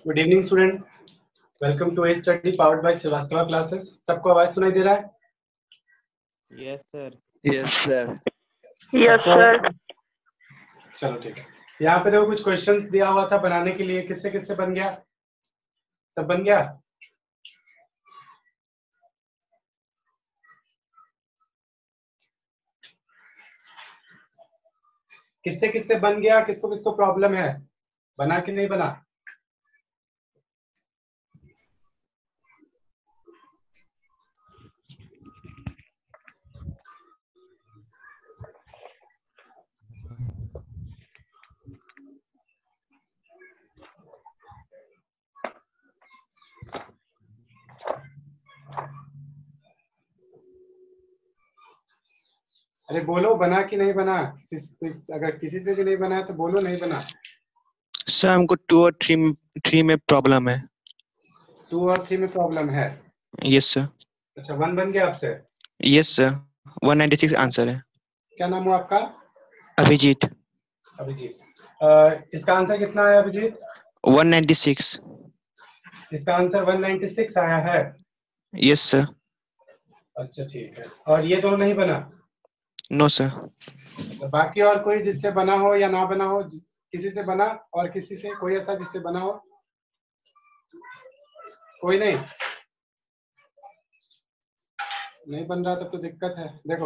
Good evening student, welcome to a study powered by Shrivastava classes. सबको आवाज सुनाई दे रहा है? Yes sir. Yes sir. Yes sir. चलो ठीक है। यहाँ पे देखो कुछ क्वेश्चंस दिया हुआ था बनाने के लिए। किससे किससे बन गया? सब बन गया? किससे किससे बन गया? किसको किसको प्रॉब्लम है? बना कि नहीं बना? अरे बोलो, बना कि नहीं बना? अगर किसी से भी नहीं बना है तो बोलो नहीं बना। सर हमको 2 और 3 में प्रॉब्लम है। 2 और 3 में प्रॉब्लम है? Yes sir. अच्छा, 1 बन गया आपसे? Yes sir. 196 आंसर है। क्या नाम हुआ आपका? अभिजीत। अभिजीत। इसका आंसर कितना है अभिजीत? 196। इसका आंसर 196 आया है? Yes sir. अच्छा ठीक है। और ये दोनों नहीं बना? No sir. अच्छा, बाकी और कोई जिससे बना हो या ना बना हो? किसी से बना और किसी से कोई ऐसा जिससे बना हो? कोई नहीं? नहीं बन रहा तब तो दिक्कत है। देखो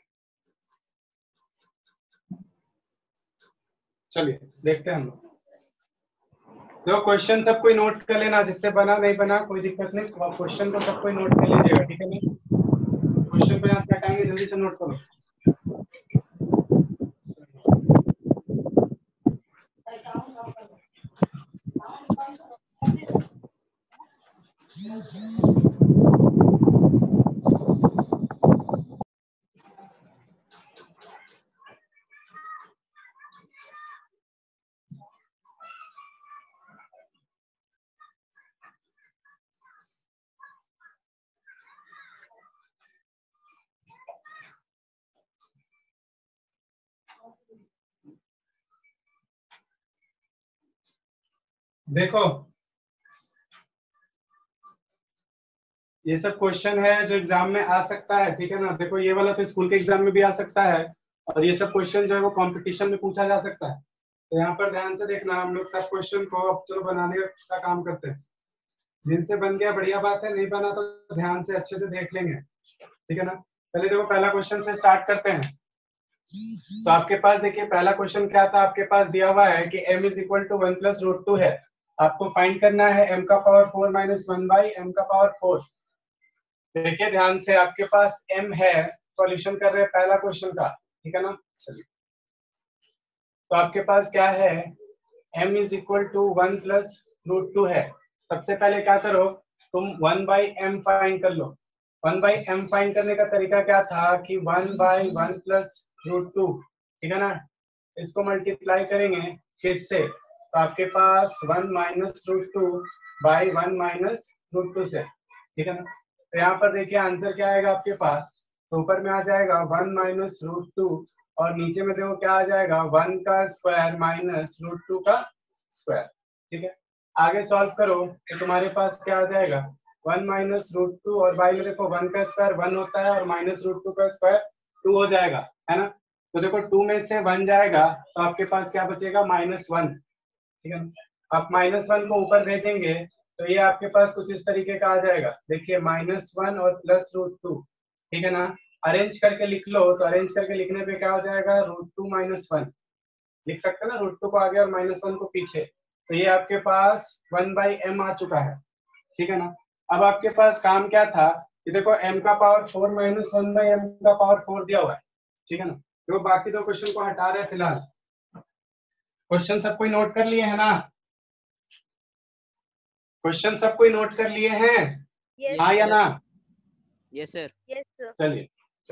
चलिए देखते हैं हम लोग। देखो क्वेश्चन सब कोई नोट कर लेना, जिससे बना नहीं बना कोई दिक्कत नहीं। क्वेश्चन को सब कोई नोट कर लीजिएगा, ठीक है ना? क्वेश्चन को यहाँ से हटाएंगे, जल्दी से नोट करो। देखो ये सब क्वेश्चन है जो एग्जाम में आ सकता है, ठीक है ना? देखो ये वाला तो स्कूल के एग्जाम में भी आ सकता है, और ये सब क्वेश्चन जो है वो कंपटीशन में पूछा जा सकता है। तो यहाँ पर ध्यान से देखना, हम लोग सब क्वेश्चन को अब चलो बनाने का काम करते हैं। जिनसे बन गया बढ़िया बात है, नहीं बना तो ध्यान से अच्छे से देख लेंगे, ठीक है ना? पहले देखो पहला क्वेश्चन से स्टार्ट करते हैं। तो आपके पास देखिए पहला क्वेश्चन क्या था, आपके पास दिया हुआ है कि m is equal to 1 plus root 2 है। आपको फाइंड करना है m का पावर 4 माइनस 1 बाई m का पावर 4। देखिए ध्यान से, आपके पास m है, सॉल्यूशन कर रहे हैं पहला क्वेश्चन का, ठीक है ना? तो आपके पास क्या है, m is equal to 1 plus root 2 है। सबसे पहले क्या करो, तुम 1 बाई m फाइंड कर लो। 1 बाई m फाइंड करने का तरीका क्या था कि 1 बाई 1 प्लस रूट 2, ठीक है ना? इसको मल्टीप्लाई करेंगे किससे? तो आपके पास 1 minus root 2 by 1 minus root 2 से, ठीक है ना? तो यहाँ पर देखिए आंसर क्या आएगा आपके पास, तो ऊपर में आ जाएगा 1 माइनस रूट 2, और नीचे में देखो क्या आ जाएगा, 1 का स्क्वायर माइनस रूट 2 का स्क्वायर, ठीक है? आगे सॉल्व करो तो तुम्हारे पास क्या आ जाएगा, 1 माइनस रूट 2, और बाई में देखो 1 का स्क्वायर 1 होता है और माइनस रूट 2 का स्क्वायर 2 हो जाएगा, है ना? तो देखो 2 में से 1 जाएगा तो आपके पास क्या बचेगा, -1, ठीक है ना? आप -1 को ऊपर भेजेंगे तो ये आपके पास कुछ इस तरीके का आ जाएगा। देखिए -1 और प्लस रूट 2, ठीक है ना? अरेंज करके लिख लो, तो अरेंज करके लिखने पे क्या हो जाएगा, रूट 2 माइनस 1 लिख सकते हैं ना, रूट 2 को आगे और -1 को पीछे। तो ये आपके पास 1 बाई m आ चुका है, ठीक है ना? अब आपके पास काम क्या था कि देखो m का पावर 4 माइनस 1 बाई m का पावर 4 दिया हुआ है, ठीक है ना? तो बाकी दो क्वेश्चन को हटा रहे हैं फिलहाल। क्वेश्चन सब कोई नोट कर लिए है ना? क्वेश्चन सब कोई नोट कर लिए हैं? हाँ या ना? Yes sir. चलिए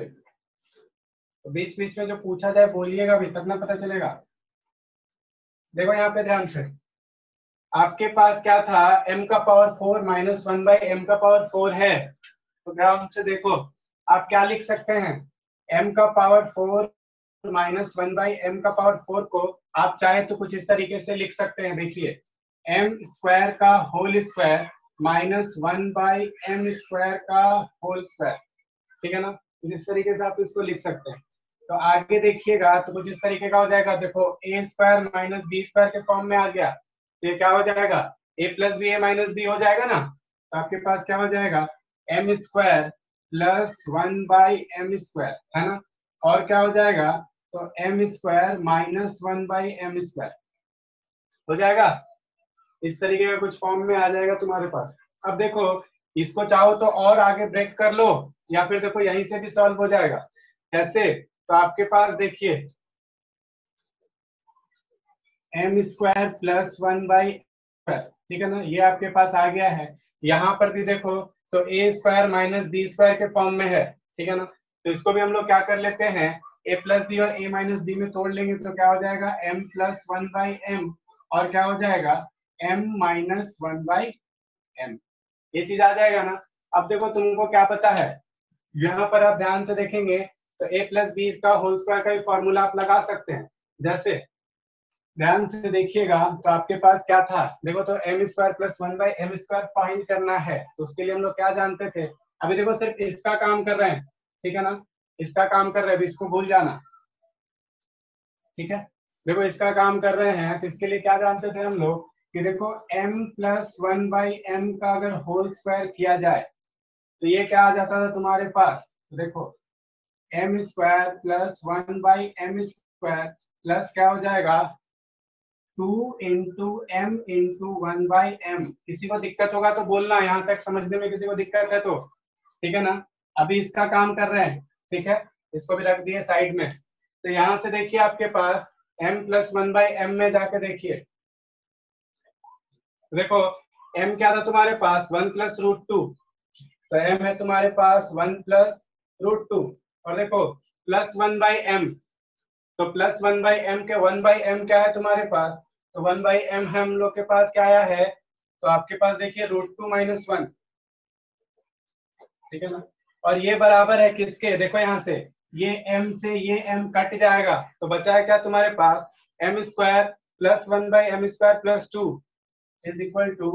तो बीच बीच में जो पूछा जाए बोलिएगा भी, तब ना पता चलेगा। देखो यहाँ पे ध्यान से, आपके पास क्या था, m का पावर 4 माइनस 1 बाई m का पावर 4 है। तो ध्यान से देखो, आप क्या लिख सकते हैं, m का पावर 4 माइनस 1 बाई m का पावर 4 को आप चाहे तो कुछ इस तरीके से लिख सकते हैं। देखिए एम स्क्वायर का होल स्क्वायर माइनस 1/m² का होल स्क्वायर, ठीक है ना। इस तरीके से आप इसको लिख सकते हैं। तो आगे देखिएगा तो कुछ इस तरीके का हो जाएगा, देखो a square minus B square के फॉर्म में आ गया, तो ये क्या हो जाएगा, a plus B A minus B हो जाएगा ना। तो आपके पास क्या हो जाएगा, m स्क्वायर प्लस 1/m², है ना। और क्या हो जाएगा, तो m स्क्वायर माइनस 1/m² हो जाएगा। इस तरीके का कुछ फॉर्म में आ जाएगा तुम्हारे पास। अब देखो इसको चाहो तो और आगे ब्रेक कर लो, या फिर देखो यहीं से भी सॉल्व हो जाएगा। कैसे, तो आपके पास देखिए m स्क्वायर प्लस 1/m², ठीक है ना, ये आपके पास आ गया है। यहाँ पर भी देखो तो a square minus B square के फॉर्म में है, ठीक है ना। तो इसको भी हम लोग क्या कर लेते हैं, a प्लस बी और a माइनस बी में तोड़ लेंगे, तो क्या हो जाएगा m प्लस 1/m, और क्या हो जाएगा m माइनस 1/m, ये चीज आ जाएगा ना। अब देखो तुमको क्या पता है, यहाँ पर आप ध्यान से देखेंगे तो a प्लस बी का होल स्क्वायर का भी फॉर्मूला आप लगा सकते हैं। जैसे ध्यान से देखिएगा तो आपके पास क्या था, देखो तो m square plus 1/m² find करना है, तो उसके लिए हम लोग क्या जानते थे, अभी देखो सिर्फ इसका काम कर रहे हैं, ठीक है ना, इसका काम कर रहे हैं, इसको भूल जाना, ठीक है। देखो इसका काम कर रहे हैं तो इसके लिए क्या जानते थे हम लोग कि देखो m प्लस 1/m का अगर होल स्क्वायर किया जाए तो ये क्या आ जाता था तुम्हारे पास, तो देखो m square plus 1/m² plus क्या हो जाएगा 2 इंटू m इंटू 1/m। किसी को दिक्कत होगा तो बोलना, यहाँ तक समझने में किसी को दिक्कत है तो, ठीक है ना। अभी इसका काम कर रहे हैं, ठीक है, इसको भी रख दिए साइड में। तो यहाँ से देखिए आपके पास m प्लस 1/m में जाके देखिए, देखो m क्या था तुम्हारे पास 1 प्लस रूट 2, तो m है तुम्हारे पास 1 प्लस रूट 2, और देखो प्लस 1/m, तो प्लस 1/m के 1/m क्या है तुम्हारे पास, तो 1/m हम लोग के पास क्या आया है, तो आपके पास देखिए रूट 2 माइनस 1, ठीक है ना। और ये बराबर है किसके, देखो यहाँ से ये m से ये m कट जाएगा, तो बचा है क्या तुम्हारे पास m square plus 1/m² plus 2 is equal to,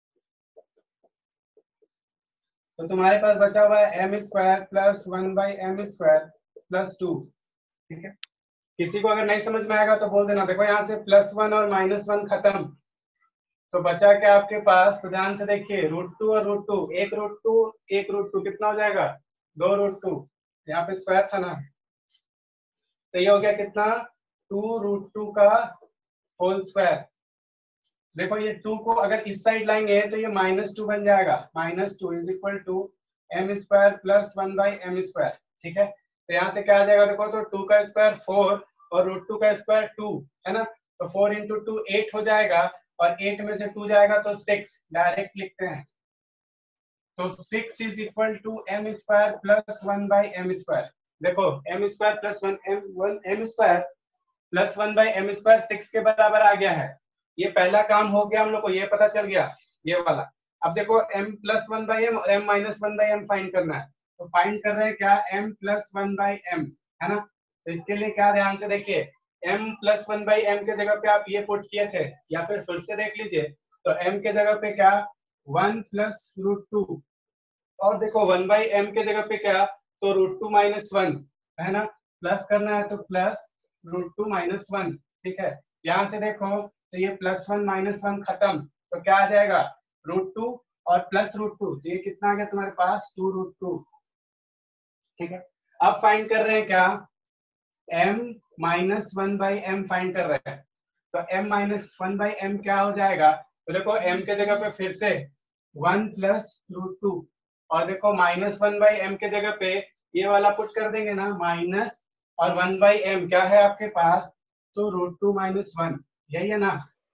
तो तुम्हारे पास बचा हुआ है m square plus 1/m² plus 2, ठीक है। किसी को अगर नहीं समझ में आएगा तो बोल देना। देखो यहाँ से +1 और -1 खत्म, तो बचा क्या आपके पास, तो ध्यान से देखिए √2 और √2, एक √2 कितना हो जाएगा 2√2, यहाँ पे स्क्वायर था ना, तो ये हो गया कितना 2√2 का होल स्क्वायर। देखो ये 2 को अगर इस साइड लाएंगे तो ये -2 बन जाएगा, -2 is equal to m square plus 1/m², ठीक है। तो यहाँ से क्या आ जाएगा, देखो तो 2 का स्क्वायर 4 और √2 का स्क्वायर 2, है ना, तो 4 इंटू 2 8 हो जाएगा, और 8 में से 2 जाएगा तो 6, डायरेक्ट लिखते हैं। तो 6 is equal to m square plus 1/m²। देखो m square plus 1m² plus 1/m² 6 के बराबर आ गया है। ये पहला काम हो गया हम लोग को, ये पता चल गया ये वाला। अब देखो m प्लस 1/m और m माइनस 1/m फाइंड करना है, तो फाइंड कर रहे हैं क्या m प्लस 1/m, है ना। तो इसके लिए क्या ध्यान से देखिए, m प्लस 1/m के जगह पे आप ये पुट किए थे, या फिर से देख लीजिए, तो m के जगह पे क्या 1 प्लस √2, और देखो 1/m के जगह पे क्या, तो √2 माइनस 1, है ना, प्लस करना है तो प्लस √2 माइनस 1, ठीक है। यहाँ से देखो तो ये +1 -1 खत्म, तो क्या आ जाएगा √2 और प्लस √2, तो ये कितना आ गया तुम्हारे पास 2√2, ठीक है। अब फाइंड कर रहे हैं क्या, m माइनस 1/m फाइंड कर रहे हैं, तो m माइनस 1/m क्या हो जाएगा, तो देखो m के जगह पे फिर से 1 प्लस √2, और देखो -1/m के जगह पे ये वाला पुट कर देंगे ना, माइनस और 1/m क्या है आपके पास, तो √2 माइनस 1, यही है ना।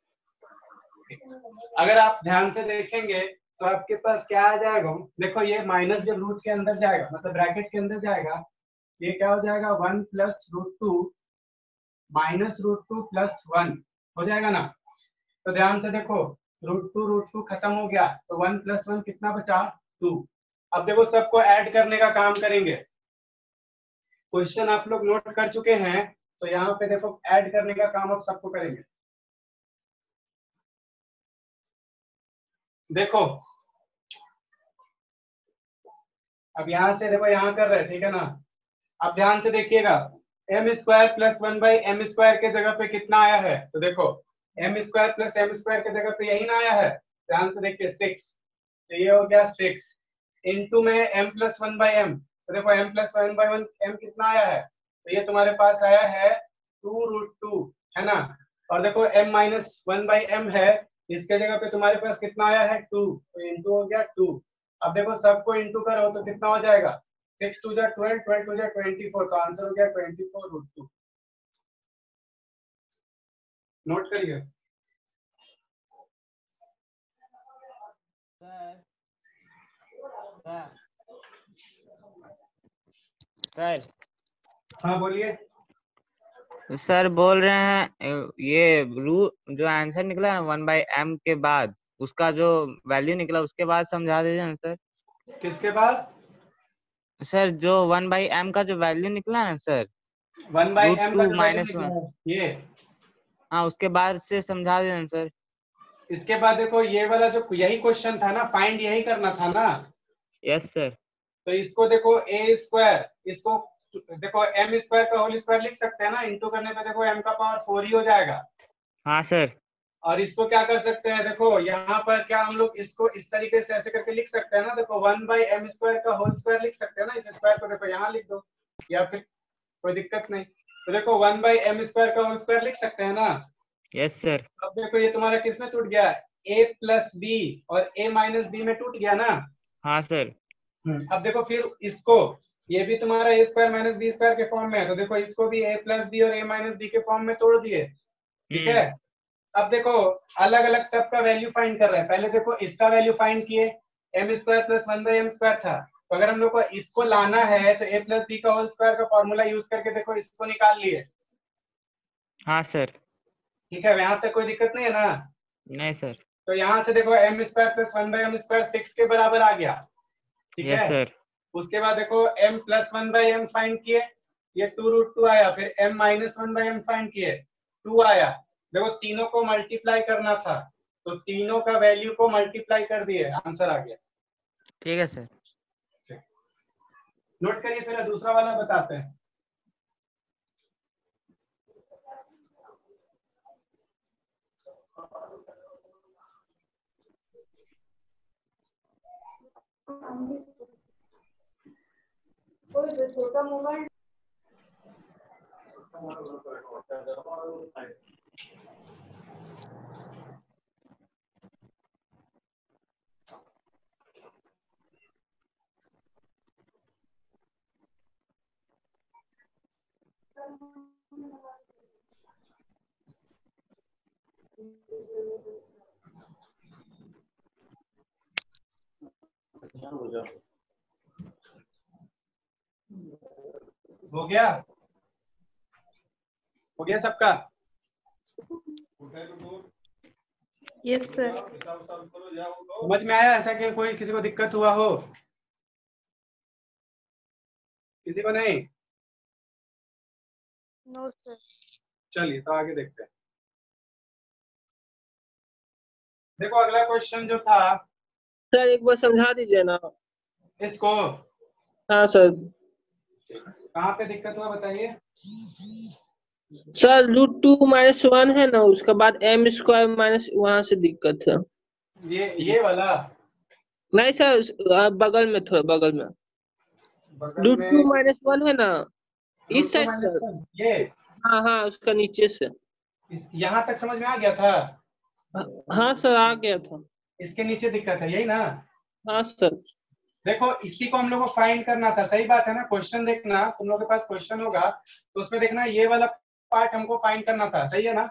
अगर आप ध्यान से देखेंगे तो आपके पास क्या आ जाएगा, देखो ये माइनस जब रूट के अंदर जाएगा, मतलब ब्रैकेट के अंदर जाएगा, ये क्या हो जाएगा 1 प्लस √2 माइनस √2 प्लस 1 हो जाएगा ना। तो ध्यान से देखो √2 खत्म हो गया, तो 1 प्लस 1 कितना बचा 2। अब देखो सबको ऐड करने का काम करेंगे, क्वेश्चन आप लोग नोट कर चुके हैं, तो यहाँ पे देखो ऐड करने का काम अब सबको करेंगे। देखो अब यहाँ से देखो यहाँ कर रहे, ठीक है ना। अब ध्यान से देखिएगा, M square plus 1/m square के जगह पे कितना आया है, तो देखो M square plus M square के जगह पे यही ना आया है, ध्यान से देखिए 6, तो ये हो गया 6 इंटू में m प्लस 1/m, तो देखो m प्लस 1/1 m कितना आया है, तो ये तुम्हारे पास आया है 2√2, है ना। और देखो m माइनस 1/m है, इसके जगह पे तुम्हारे पास कितना आया है 2, तो इंटू हो गया 2। अब देखो सबको इंटू करो तो कितना हो जाएगा, 6 2 जा 12, 12 2 जा 24, तो आंसर हो गया 24√2। नोट करिए। सर हाँ बोलिए। सर बोल रहे हैं ये रूट जो आंसर निकला 1/m के बाद उसका जो वैल्यू निकला उसके बाद समझा दीजिए ना सर। किसके बाद? सर जो 1/m का जो वैल्यू निकला ना सर, 1/m का √2 जो वैल्यू माइनस निकला 1, है ये, हाँ उसके बाद से समझा दीजिए ना सर। इसके बाद देखो ये वाला जो यही क्वेश्चन था ना, फाइंड यही करना था ना। Yes sir. तो इसको देखो a स्क्वायर, इसको देखो m स्क्वायर का होल स्क्वायर लिख सकते हैं ना, इंटू करने पे देखो m का पावर 4 ही हो जाएगा। हाँ सर। और इसको क्या कर सकते हैं, देखो यहाँ पर क्या हम लोग इसको इस तरीके से ऐसे करके लिख सकते हैं ना, देखो 1/m स्क्वायर का होल स्क्वायर लिख सकते हैं ना, इस स्क्वायर को देखो यहाँ लिख दो, या फिर कोई दिक्कत नहीं, तो देखो 1/m स्क्वायर का होल स्क्वायर लिख सकते हैं ना। Yes sir. अब देखो ये तुम्हारा किसमें टूट गया, a प्लस बी और a माइनस बी में टूट गया ना। हाँ सर। अब देखो फिर इसको, ये भी तुम्हारा a square minus B square के फॉर्म में है, तो देखो इसको भी a प्लस बी और a माइनस बी के फॉर्म में तोड़ दिए, ठीक है। अब देखो अलग अलग सबका वैल्यू फाइंड कर रहे हैं, पहले देखो इसका वैल्यू फाइंड किए, m square plus 1/m square था, तो अगर हम लोग को इसको लाना है तो a प्लस बी का होल स्क्वायर का फॉर्मूला यूज करके देखो इसको निकाल लिए। हाँ सर। ठीक है, यहाँ तक कोई दिक्कत नहीं है ना। नहीं सर। तो यहाँ से देखो m square plus 1/m square 6 के बराबर आ गया, ठीक यस है। सर। उसके बाद देखो m प्लस 1/m फाइंड किए, ये 2√2 आया, फिर m माइनस 1/m फाइंड किए 2 आया। देखो तीनों को मल्टीप्लाई करना था, तो तीनों का वैल्यू को मल्टीप्लाई कर दिए, आंसर आ गया। ठीक है सर। नोट करिए, फिर दूसरा वाला बताते हैं। छोटा मोबाइल हो गया, हो गया सबका? Yes sir. समझ में आया? ऐसा कि कोई किसी को दिक्कत हुआ हो? किसी को नहीं? No sir. चलिए तो आगे देखते हैं। देखो अगला क्वेश्चन जो था, सर एक बार समझा दीजिए ना इसको। हाँ सर। कहाँ पे दिक्कत हुआ बताइए। सर √2 माइनस 1 है ना, उसके बाद m स्क्वायर माइनस, वहां से दिक्कत है। ये वाला नहीं सर, बगल में थोड़ा बगल में √2 माइनस 1 है ना, इस साइड सर। ये हाँ हाँ, उसका नीचे से। यहाँ तक समझ में आ गया था? हाँ सर आ गया था। इसके नीचे दिक्कत है, यही ना? हाँ सर। देखो इसी को हम लोग को फाइंड करना था, सही बात है ना। क्वेश्चन देखना, तुम लोग के पास क्वेश्चन होगा तो उसमें देखना ये वाला पार्ट हमको फाइंड करना था, सही है ना।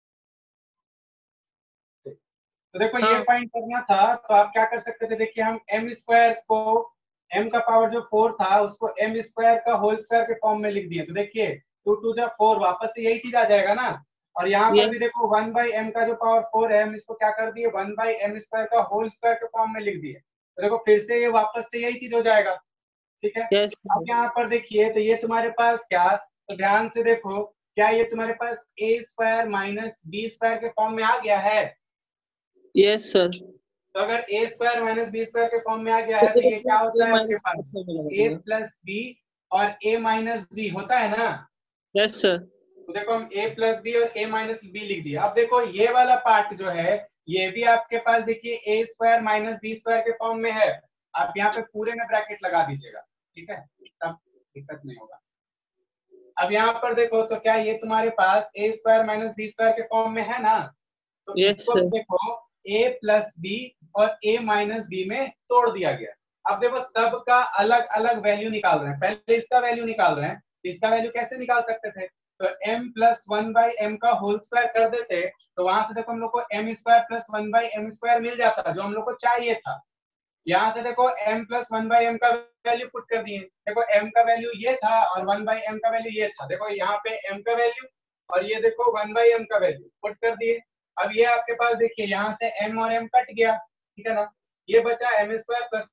तो देखो हाँ। ये फाइंड करना था, तो आप क्या कर सकते थे, देखिए हम m स्क्वायर को, m का पावर जो 4 था उसको m स्क्वायर का होल स्क्वायर के फॉर्म में लिख दिए, तो देखिए 2 2 जा 4, वापस से यही चीज आ जाएगा ना। और यहाँ पर भी देखो 1/m का जो पावर 4 है, हम इसको क्या कर दिए 1/m स्क्वायर का होल स्क्वायर के फॉर्म में लिख दिए, तो देखो फिर से ये वापस से यही चीज हो जाएगा, ठीक है। अब यहाँ पर देखिए, तो ये तुम्हारे पास क्या, तो ध्यान से देखो, क्या ये तुम्हारे पास a square minus B square के फॉर्म में आ गया है? Yes sir. तो अगर A square minus B square के फॉर्म में आ गया है तो ये क्या होता है आपके पास, ए प्लस बी और ए माइनस बी होता है ना। Yes sir. तो देखो हम a प्लस बी और a माइनस बी लिख दिया। अब देखो ये वाला पार्ट जो है ये भी आपके पास देखिए a square minus B square के फॉर्म में है। आप यहाँ पे पूरे में ब्रैकेट लगा दीजिएगा, ठीक है, तब दिक्कत नहीं होगा। अब यहाँ पर देखो तो क्या ये तुम्हारे पास a square minus B square के फॉर्म में है ना। तो इसको देखो a प्लस बी और a माइनस बी में तोड़ दिया गया। अब देखो सबका अलग अलग वैल्यू निकाल रहे हैं। पहले इसका वैल्यू निकाल रहे हैं, इसका वैल्यू कैसे निकाल सकते थे, तो m प्लस 1/m का होल स्क्वायर कर देते तो वहां से देखो हम लोग को m square plus 1/m square मिल जाता जो हम लोग को चाहिए था। यहाँ से देखो m प्लस 1/m का वैल्यू पुट कर दिए। देखो m का वैल्यू ये था और 1/m का वैल्यू ये था। देखो यहाँ पे m का वैल्यू और ये देखो 1/m का वैल्यू पुट कर दिए। अब ये आपके पास देखिए यहाँ से m और m कट गया, ठीक है ना, ये बचा m square plus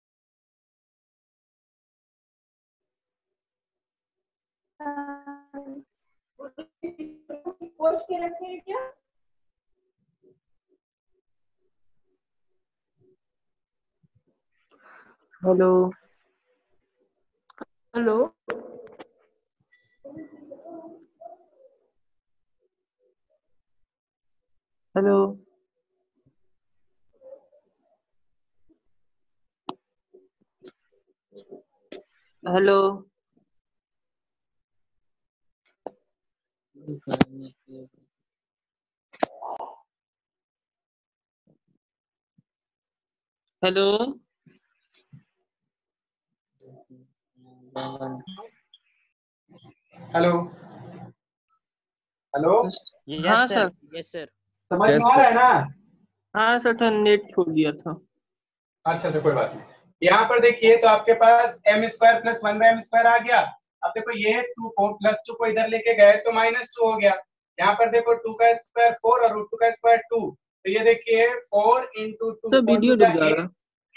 hello hello hello hello hello hello hello. हाँ सर। Yes sir. समझ में आ रहा है ना। हाँ सर तो नेट छोड़ दिया था। अच्छा कोई बात नहीं। यहाँ पर देखिए तो आपके पास m square plus 1/m square आ गया। अब देखो ये 2 को प्लस 2 को इधर लेके गए तो -2 हो गया। यहाँ पर देखो 2 का स्क्वायर 4 और √2 का स्क्वायर 2, तो ये देखिए 4 × 2 तो वीडियो डूब जा रहा है।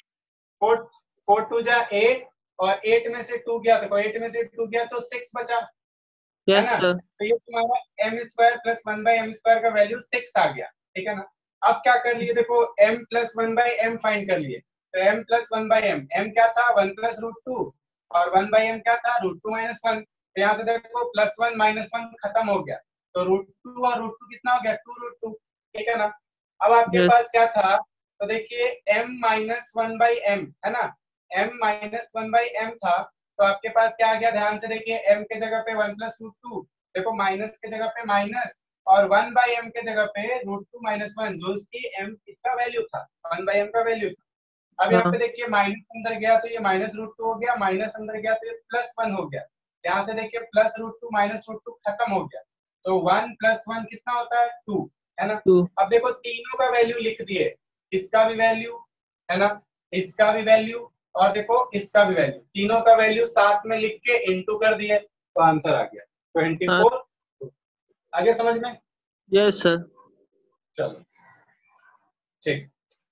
4 2 जा 8 और 8 में से 2 गया, देखो 8 में से 2 गया तो 6 बचा, है ना। तो ये तुम्हारा m square plus 1/m square का वैल्यू 6 आ गया, ठीक है ना। अब क्या कर लिए, देखो m प्लस 1/m फाइंड कर लिए। तो m प्लस 1/m, m क्या था 1 प्लस √2 और 1/m क्या था √2 - 1। तो यहाँ से देखो +1 -1 खत्म हो गया, तो √2 और √2 कितना हो गया 2√2, ठीक है ना। अब आपके पास क्या था, तो देखिए m - 1/m है ना, m - 1/m था, तो आपके पास क्या आ गया, ध्यान से देखिए m के जगह पे 1 + √2, देखो माइनस के जगह पे माइनस और 1/m के जगह पे √2 - 1 जो इसकी m इसका वैल्यू था, 1/m का वैल्यू था। अब यहाँ पे देखिए माइनस अंदर गया तो ये -√2 हो गया, माइनस अंदर गया तो ये +1 हो गया। यहाँ से देखिए +√2 -√2 खत्म हो गया, तो 1 + 1 कितना होता है 2, है ना। अब देखो तीनों का वैल्यू लिख दिए, इसका भी वैल्यू है ना, इसका भी वैल्यू और देखो इसका भी वैल्यू, तीनों का वैल्यू साथ में लिख के इनटू कर दिए तो आंसर आ गया 24। आगे समझ में। Yes sir. चलो ठीक।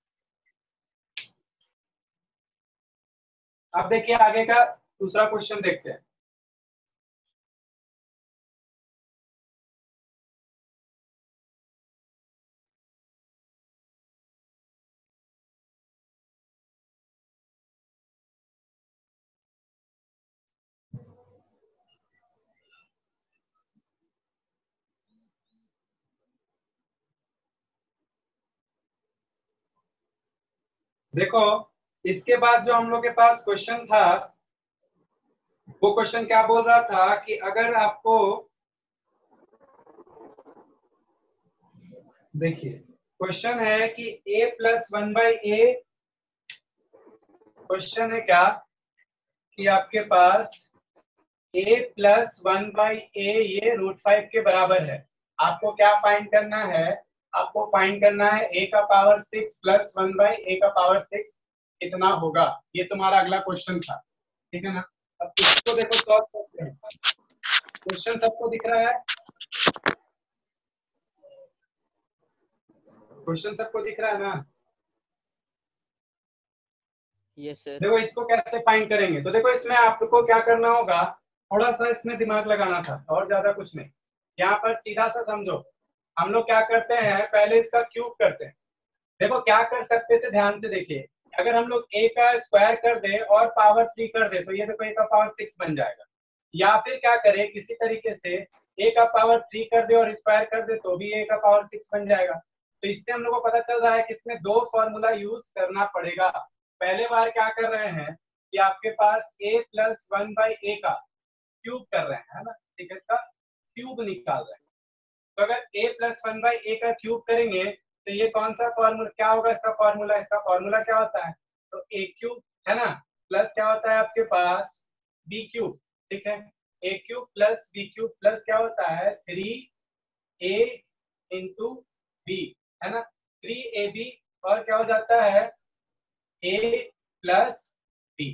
अब देखिए आगे का दूसरा क्वेश्चन देखते हैं। देखो इसके बाद जो हम लोग के पास क्वेश्चन था, वो क्वेश्चन क्या बोल रहा था कि अगर आपको देखिए क्वेश्चन है कि a + 1/a, क्वेश्चन है क्या कि आपके पास a + 1/a ये √5 के बराबर है। आपको क्या फाइंड करना है, आपको फाइंड करना है a का पावर 6 + 1/a का पावर 6 कितना होगा। ये तुम्हारा अगला क्वेश्चन था, ठीक है ना। अब इसको देखो सॉल्व करते हैं। क्वेश्चन सबको दिख रहा है, क्वेश्चन सबको दिख रहा है ना। Yes sir. देखो इसको कैसे फाइंड करेंगे, तो देखो इसमें आपको क्या करना होगा, थोड़ा सा इसमें दिमाग लगाना था और ज्यादा कुछ नहीं। यहाँ पर सीधा सा समझो, हम लोग क्या करते हैं पहले इसका क्यूब करते हैं, देखो क्या कर सकते थे, ध्यान से देखिए, अगर हम लोग a का स्क्वायर कर दे और पावर 3 कर दे तो ये देखो a का पावर 6 बन जाएगा, या फिर क्या करें किसी तरीके से a का पावर 3 कर दे और स्क्वायर कर दे तो भी a का पावर 6 बन जाएगा। तो इससे हम लोग को पता चल रहा है कि इसमें दो फॉर्मूला यूज करना पड़ेगा। पहले बार क्या कर रहे हैं कि आपके पास a प्लस 1/a का क्यूब कर रहे हैं, है ना, ठीक है, इसका क्यूब निकाल रहे हैं। तो अगर a प्लस 1/a का क्यूब करेंगे तो ये कौन सा फॉर्मूला क्या होगा, इसका फॉर्मूला क्या होता है, तो a क्यूब है ना, प्लस क्या होता है आपके पास b क्यूब, ठीक है, a cube plus b cube plus क्या होता है 3a इंटू b, है ना, 3ab और क्या हो जाता है a प्लस b।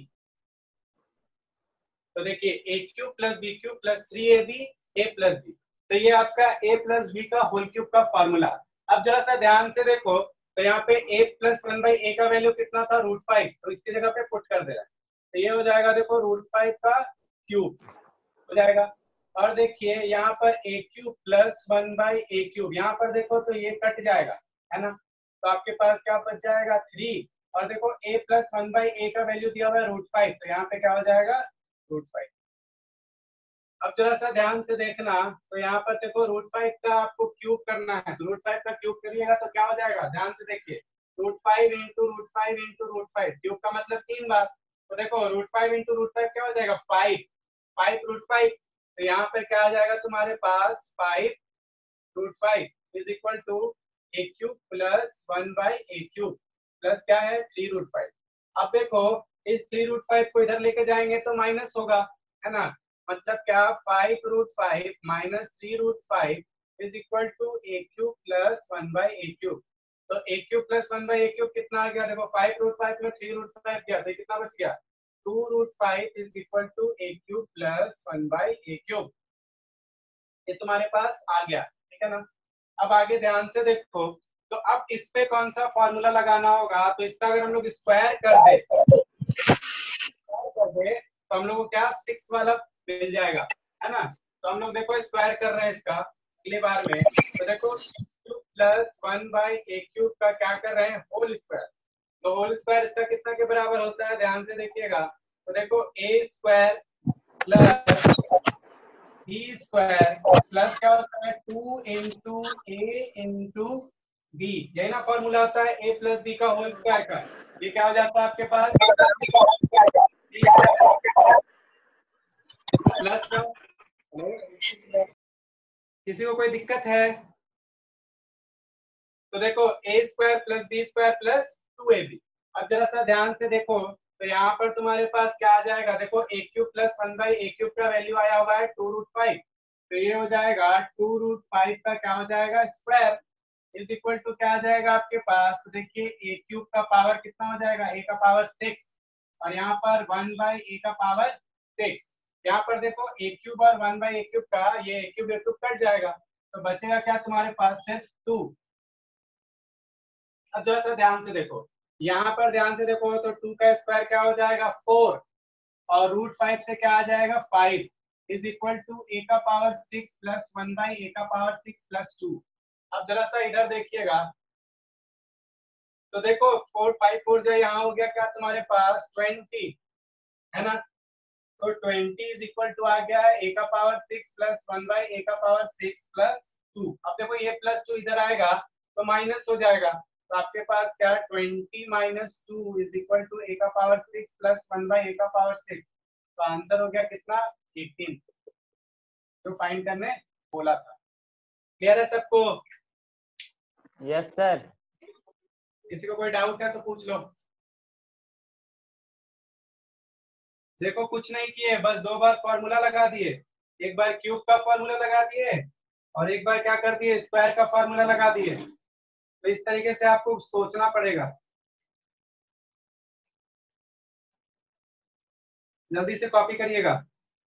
तो देखिए a cube plus b cube plus 3ab a plus b, तो ये आपका a प्लस b का होल क्यूब का फॉर्मूला। अब जरा सा ध्यान से देखो तो यहाँ पे a प्लस 1/a का वैल्यू कितना था √5, तो इसकी जगह पे पुट कर दे रहा है, तो ये हो जाएगा देखो √5 का क्यूब हो जाएगा। और देखिए यहाँ पर a cube plus 1/a cube, यहाँ पर देखो तो ये कट जाएगा, है ना, तो आपके पास क्या बच जाएगा 3, और देखो a प्लस 1/a का वैल्यू दिया हुआ है √5, तो यहाँ पे क्या हो जाएगा √5। अब जरा सा ध्यान से देखना, तो यहाँ पर देखो √5 का आपको क्यूब करना है, तो √5 का क्यूब करिएगा तो क्या हो जाएगा, ध्यान से देखिए, √5 इंटू √5 इंटू √5, क्यूब का मतलब 3 बार, तो देखो √5 इंटू √5 क्या हो जाएगा 5 √5, तो यहाँ पे क्या आ जाएगा तुम्हारे पास 5 √5 is equal to a cube plus 1/a cube plus क्या है 3 √5। अब देखो इस 3 √5 को इधर लेके जाएंगे तो माइनस होगा, है ना, मतलब क्या 5 √5 minus 3 √5 is equal to a cube plus 1/a cube. तो a cube plus 1/a cube कितना आ गया, देखो 5 √5 में 3 √5 गया तो कितना बच गया 2 √5 is equal to a cube plus 1/a cube, ये तुम्हारे पास आ गया, ठीक है ना। अब आगे ध्यान से देखो, तो अब इस पे कौन सा फॉर्मूला लगाना होगा, तो इसका अगर हम लोग स्क्वायर कर दे तो हम लोग को क्या 6 वाला मिल जाएगा, है ना। तो हम लोग देखो स्क्वायर कर रहे हैं इसका अगली बार में, तो देखो क्यूब प्लस 1/a क्यूब का क्या कर रहे हैं होल स्क्वायर, तो होल स्क्वायर इसका कितना के बराबर होता है, ध्यान से देखिएगा, तो देखो a square plus b square plus क्या होता है 2 इंटू a इंटू b, यही ना फॉर्मूला होता है a प्लस b का होल स्क्वायर का, ये क्या हो जाता है आपके पास प्लस का, किसी को कोई दिक्कत है, तो देखो a square plus b square plus 2ab। अब जरा सा ध्यान से देखो तो यहाँ पर तुम्हारे पास क्या आ जाएगा, देखो a cube plus 1/a cube का वैल्यू आया हुआ है 2 √5, तो ये हो जाएगा 2 √5 का क्या हो जाएगा स्क्वायर इज इक्वल टू क्या आ जाएगा आपके पास, तो देखिए a क्यूब का पावर कितना हो जाएगा a का पावर 6 और यहाँ पर 1/a का पावर 6, यहाँ पर देखो a क्यूब और 1/a क्यूब का ये a क्यूब कट जाएगा तो बचेगा क्या तुम्हारे पास सिर्फ 2। अब जरा सा ध्यान से देखो, यहाँ पर ध्यान से देखो तो 2 का स्क्वायर क्या हो जाएगा 4 और √5 से क्या आ जाएगा 5 इज इक्वल टू a का पावर 6 प्लस 1/a का पावर 6 प्लस 2। अब जरा सा इधर देखिएगा, तो देखो 4 5 4 जो यहाँ हो गया क्या तुम्हारे पास 20, है ना, तो 20 इज इक्वल टू आ गया है a का पावर 6 प्लस 1/a का पावर 6 प्लस 2। अब देखो ये प्लस 2 इधर आएगा तो माइनस हो जाएगा, तो आपके पास क्या 20 minus 2 is equal to a का पावर 6 प्लस 1/a का पावर 6, तो आंसर हो गया कितना 18, जो फाइंड करने बोला था। क्लियर है सबको? Yes sir. किसी को कोई डाउट है तो पूछ लो। देखो कुछ नहीं किए, बस 2 बार फॉर्मूला लगा दिए, एक बार क्यूब का फॉर्मूला लगा दिए और एक बार क्या कर दिए स्क्वायर का फॉर्मूला लगा दिए। तो इस तरीके से आपको सोचना पड़ेगा, जल्दी से कॉपी करिएगा।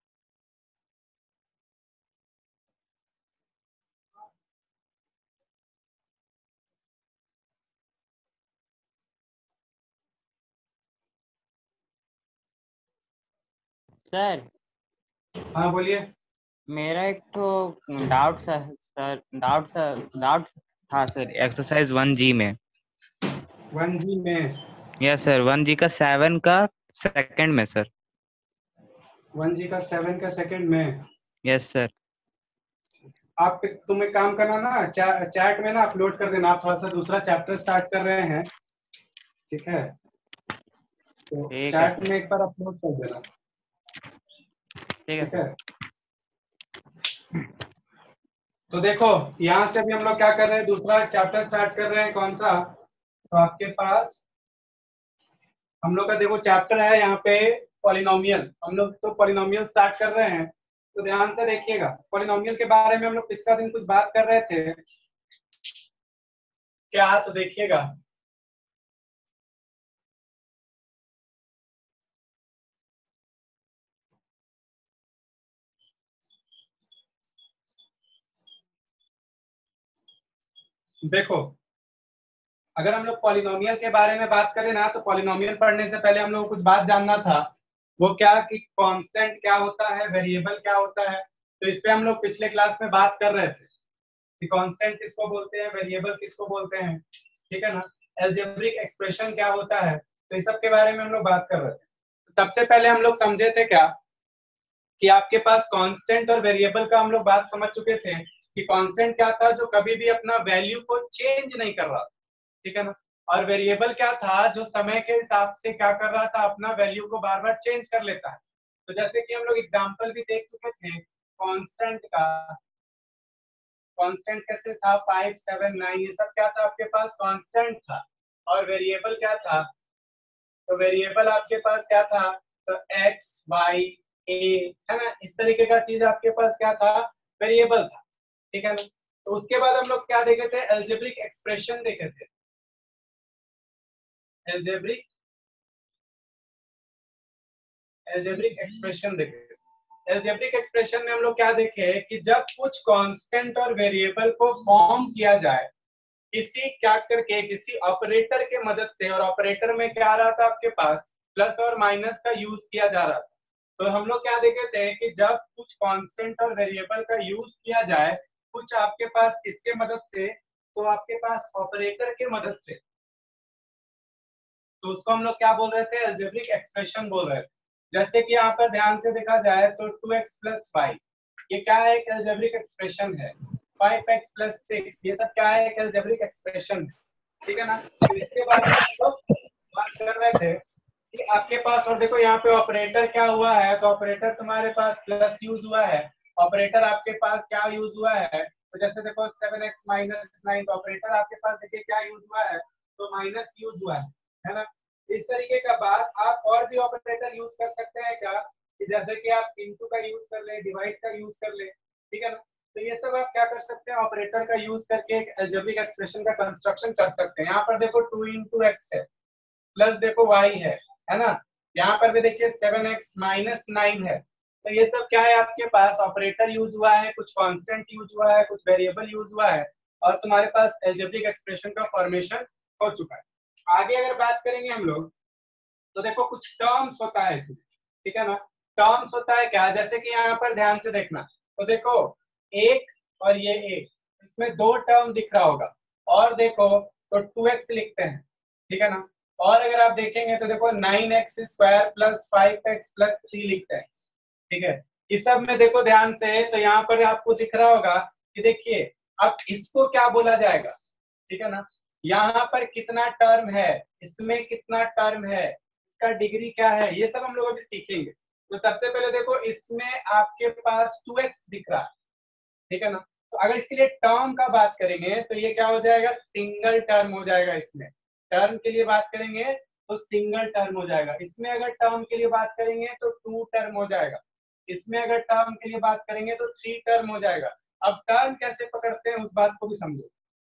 सर हाँ बोलिए। मेरा एक तो डाउट था सर एक्सरसाइज 1G में। 1G में, यस सर, 1G का 7 का सेकंड में सर। 1G का 7 का सेकंड में। Yes sir. आप तुम एक काम करना ना, चैट में ना अपलोड कर देना। आप थोड़ा सा दूसरा चैप्टर स्टार्ट कर रहे हैं, ठीक है, तो ठीक है चैट सर। में एक बार अपलोड कर देना, ठीक है ठीक है। सर। तो देखो यहाँ से अभी हम लोग क्या कर रहे हैं, दूसरा चैप्टर स्टार्ट कर रहे हैं। कौन सा? तो आपके पास हम लोग का देखो चैप्टर है यहाँ पे पॉलिनोमियल। हम लोग तो पॉलिनोमियल स्टार्ट कर रहे हैं, तो ध्यान से देखिएगा। पॉलिनोमियल के बारे में हम लोग पिछला दिन कुछ बात कर रहे थे क्या, तो देखिएगा। देखो अगर हम लोग पॉलिनोमियल के बारे में बात करें ना, तो पॉलिनोमियल पढ़ने से पहले हम लोग को कुछ बात जानना था। वो क्या कि कांस्टेंट क्या होता है, वेरिएबल क्या होता है। तो इस पे हम लोग पिछले क्लास में बात कर रहे थे कि कांस्टेंट किसको बोलते हैं, वेरिएबल किसको बोलते हैं, ठीक है ना। अलजेब्रिक एक्सप्रेशन क्या होता है, तो इस सब के बारे में हम लोग बात कर रहे थे। तो सबसे पहले हम लोग समझे थे क्या कि आपके पास कांस्टेंट और वेरिएबल का हम लोग बात समझ चुके थे कि कांस्टेंट क्या था, जो कभी भी अपना वैल्यू को चेंज नहीं कर रहा, ठीक है ना। और वेरिएबल क्या था, जो समय के हिसाब से क्या कर रहा था, अपना वैल्यू को बार बार चेंज कर लेता है। तो जैसे कि हम लोग एग्जांपल भी देख चुके थे कांस्टेंट का। कांस्टेंट कैसे था, 5, 7, 9, ये सब क्या था आपके पास, कांस्टेंट था। और वेरिएबल क्या था, तो वेरिएबल आपके पास क्या था, तो x, y, a, है ना, इस तरीके का चीज आपके पास क्या था, वेरिएबल था, ठीक है ना। तो उसके बाद हम लोग क्या देखे थे, अलजेब्रिक एक्सप्रेशन देखे थे। अलजेब्रिक एक्सप्रेशन देखे। अलजेब्रिक एक्सप्रेशन में हम लोग क्या देखे कि जब कुछ कांस्टेंट और वेरिएबल को फॉर्म किया जाए किसी क्या करके, किसी ऑपरेटर के मदद से, और ऑपरेटर में क्या आ रहा था आपके पास, प्लस और माइनस का यूज किया जा रहा था। तो हम लोग क्या देखे थे कि जब कुछ कांस्टेंट और वेरिएबल का यूज किया जाए कुछ आपके पास किसके मदद से, तो आपके पास ऑपरेटर के मदद से, तो उसको हम लोग क्या बोल रहे थे, अलजेब्रिक एक्सप्रेशन बोल रहे थे। जैसे कि यहाँ पर ध्यान से देखा जाए तो 2x + 5 ये क्या है, एक अलजेब्रिक एक्सप्रेशन है। 5x + 6 ये सब क्या है, एक अलजेब्रिक एक्सप्रेशन है, ठीक है ना। तो इसके बारे में हम लोग बात कर रहे थे कि आपके पास, और देखो यहाँ पे ऑपरेटर क्या हुआ है, तो ऑपरेटर तुम्हारे पास प्लस यूज हुआ है। ऑपरेटर आपके पास क्या यूज हुआ है, तो जैसे देखो 7x - 9, तो ऑपरेटर आपके पास देखिए क्या यूज हुआ है, तो माइनस यूज हुआ है ना। इस तरीके का बात आप और भी ऑपरेटर यूज कर सकते हैं क्या, कि जैसे कि आप इनटू का यूज कर ले, डिवाइड का यूज कर ले, ठीक है ना। तो ये सब आप क्या कर सकते हैं, ऑपरेटर का यूज करके एक अलजेब्रिक एक्सप्रेशन का कंस्ट्रक्शन कर सकते हैं। यहाँ पर देखो 2 × x है, प्लस देखो y है ना। यहाँ पर भी देखिए 7x - 9 है। तो ये सब क्या है, आपके पास ऑपरेटर यूज हुआ है, कुछ कांस्टेंट यूज हुआ है, कुछ वेरिएबल यूज हुआ है, और तुम्हारे पास अलजेब्रिक एक्सप्रेशन का फॉर्मेशन हो चुका है। आगे अगर बात करेंगे हम लोग, तो देखो कुछ टर्म्स होता है इसमें, ठीक है ना। टर्म्स होता है क्या, जैसे कि यहाँ पर ध्यान से देखना, तो देखो एक और ये एक, इसमें दो टर्म दिख रहा होगा, और देखो तो 2x लिखते हैं, ठीक है ना। और अगर आप देखेंगे तो देखो 9x² + 5x + 3 लिखते हैं, ठीक है। इस सब में देखो ध्यान से, तो यहाँ पर आपको दिख रहा होगा कि देखिए अब इसको क्या बोला जाएगा, ठीक है ना। यहाँ पर कितना टर्म है, इसमें कितना टर्म है, इसका डिग्री क्या है, ये सब हम लोग अभी सीखेंगे। तो सबसे पहले देखो इसमें आपके पास 2x दिख रहा है, ठीक है ना। तो अगर इसके लिए टर्म का बात करेंगे तो ये क्या हो जाएगा, सिंगल टर्म हो जाएगा। इसमें टर्म के लिए बात करेंगे तो सिंगल टर्म हो जाएगा। इसमें अगर टर्म के लिए बात करेंगे तो 2 टर्म हो जाएगा। इसमें अगर टर्म के लिए बात करेंगे तो 3 टर्म हो जाएगा। अब टर्म कैसे पकड़ते हैं उस बात को भी समझो।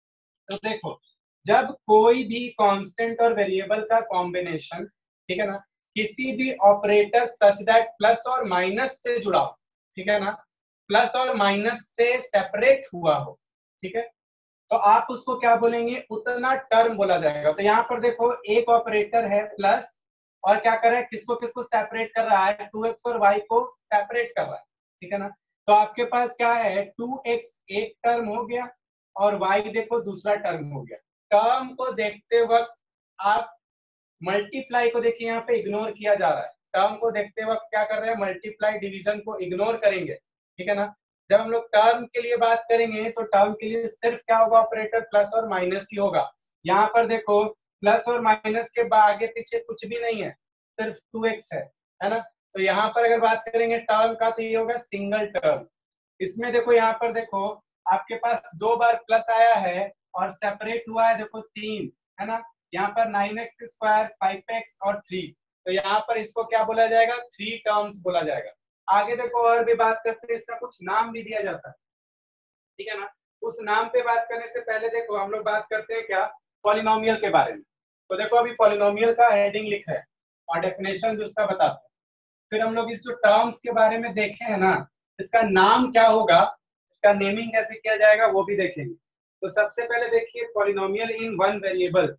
तो देखो जब कोई भी कांस्टेंट और वेरिएबल का कॉम्बिनेशन, ठीक है ना, किसी भी ऑपरेटर सच दैट प्लस और माइनस से जुड़ा हो, ठीक है ना, प्लस और माइनस से सेपरेट हुआ हो, ठीक है, तो आप उसको क्या बोलेंगे, उतना टर्म बोला जाएगा। तो यहाँ पर देखो एक ऑपरेटर है प्लस, और क्या कर रहा है, किसको किसको सेपरेट कर रहा है, 2x और y को सेपरेट कर रहा है, ठीक है ना। तो आपके पास क्या है, 2x एक टर्म हो गया और y देखो दूसरा टर्म हो गया। टर्म को देखते वक्त आप मल्टीप्लाई को देखिए यहाँ पे इग्नोर किया जा रहा है, टर्म को देखते वक्त क्या कर रहे हैं, मल्टीप्लाई डिवीजन को इग्नोर करेंगे, ठीक है ना। जब हम लोग टर्म के लिए बात करेंगे तो टर्म के लिए सिर्फ क्या होगा, ऑपरेटर प्लस और माइनस ही होगा। यहाँ पर देखो प्लस और माइनस के आगे पीछे कुछ भी नहीं है, सिर्फ 2x है ना। तो यहाँ पर अगर बात करेंगे टर्म का तो ये होगा सिंगल टर्म। इसमें देखो यहाँ पर देखो आपके पास 2 बार प्लस आया है और सेपरेट हुआ है देखो 3, है ना। यहाँ पर 9x स्क्वायर, 5x और 3, तो यहाँ पर इसको क्या बोला जाएगा, 3 टर्म्स बोला जाएगा। आगे देखो और भी बात करते हैं, इसका कुछ नाम भी दिया जाता है, ठीक है ना। उस नाम पे बात करने से पहले देखो हम लोग बात करते हैं क्या, पॉलिनोमियल के बारे में। तो देखो अभी पॉलिनोमियल का हेडिंग लिखा है और डेफिनेशन जो उसका बताते हैं, फिर हम लोग इस जो टर्म्स के बारे में देखे हैं ना, इसका नाम क्या होगा, इसका नेमिंग कैसे किया जाएगा वो भी देखेंगे। तो सबसे पहले देखिए पॉलिनोमियल इन वन वेरिएबल।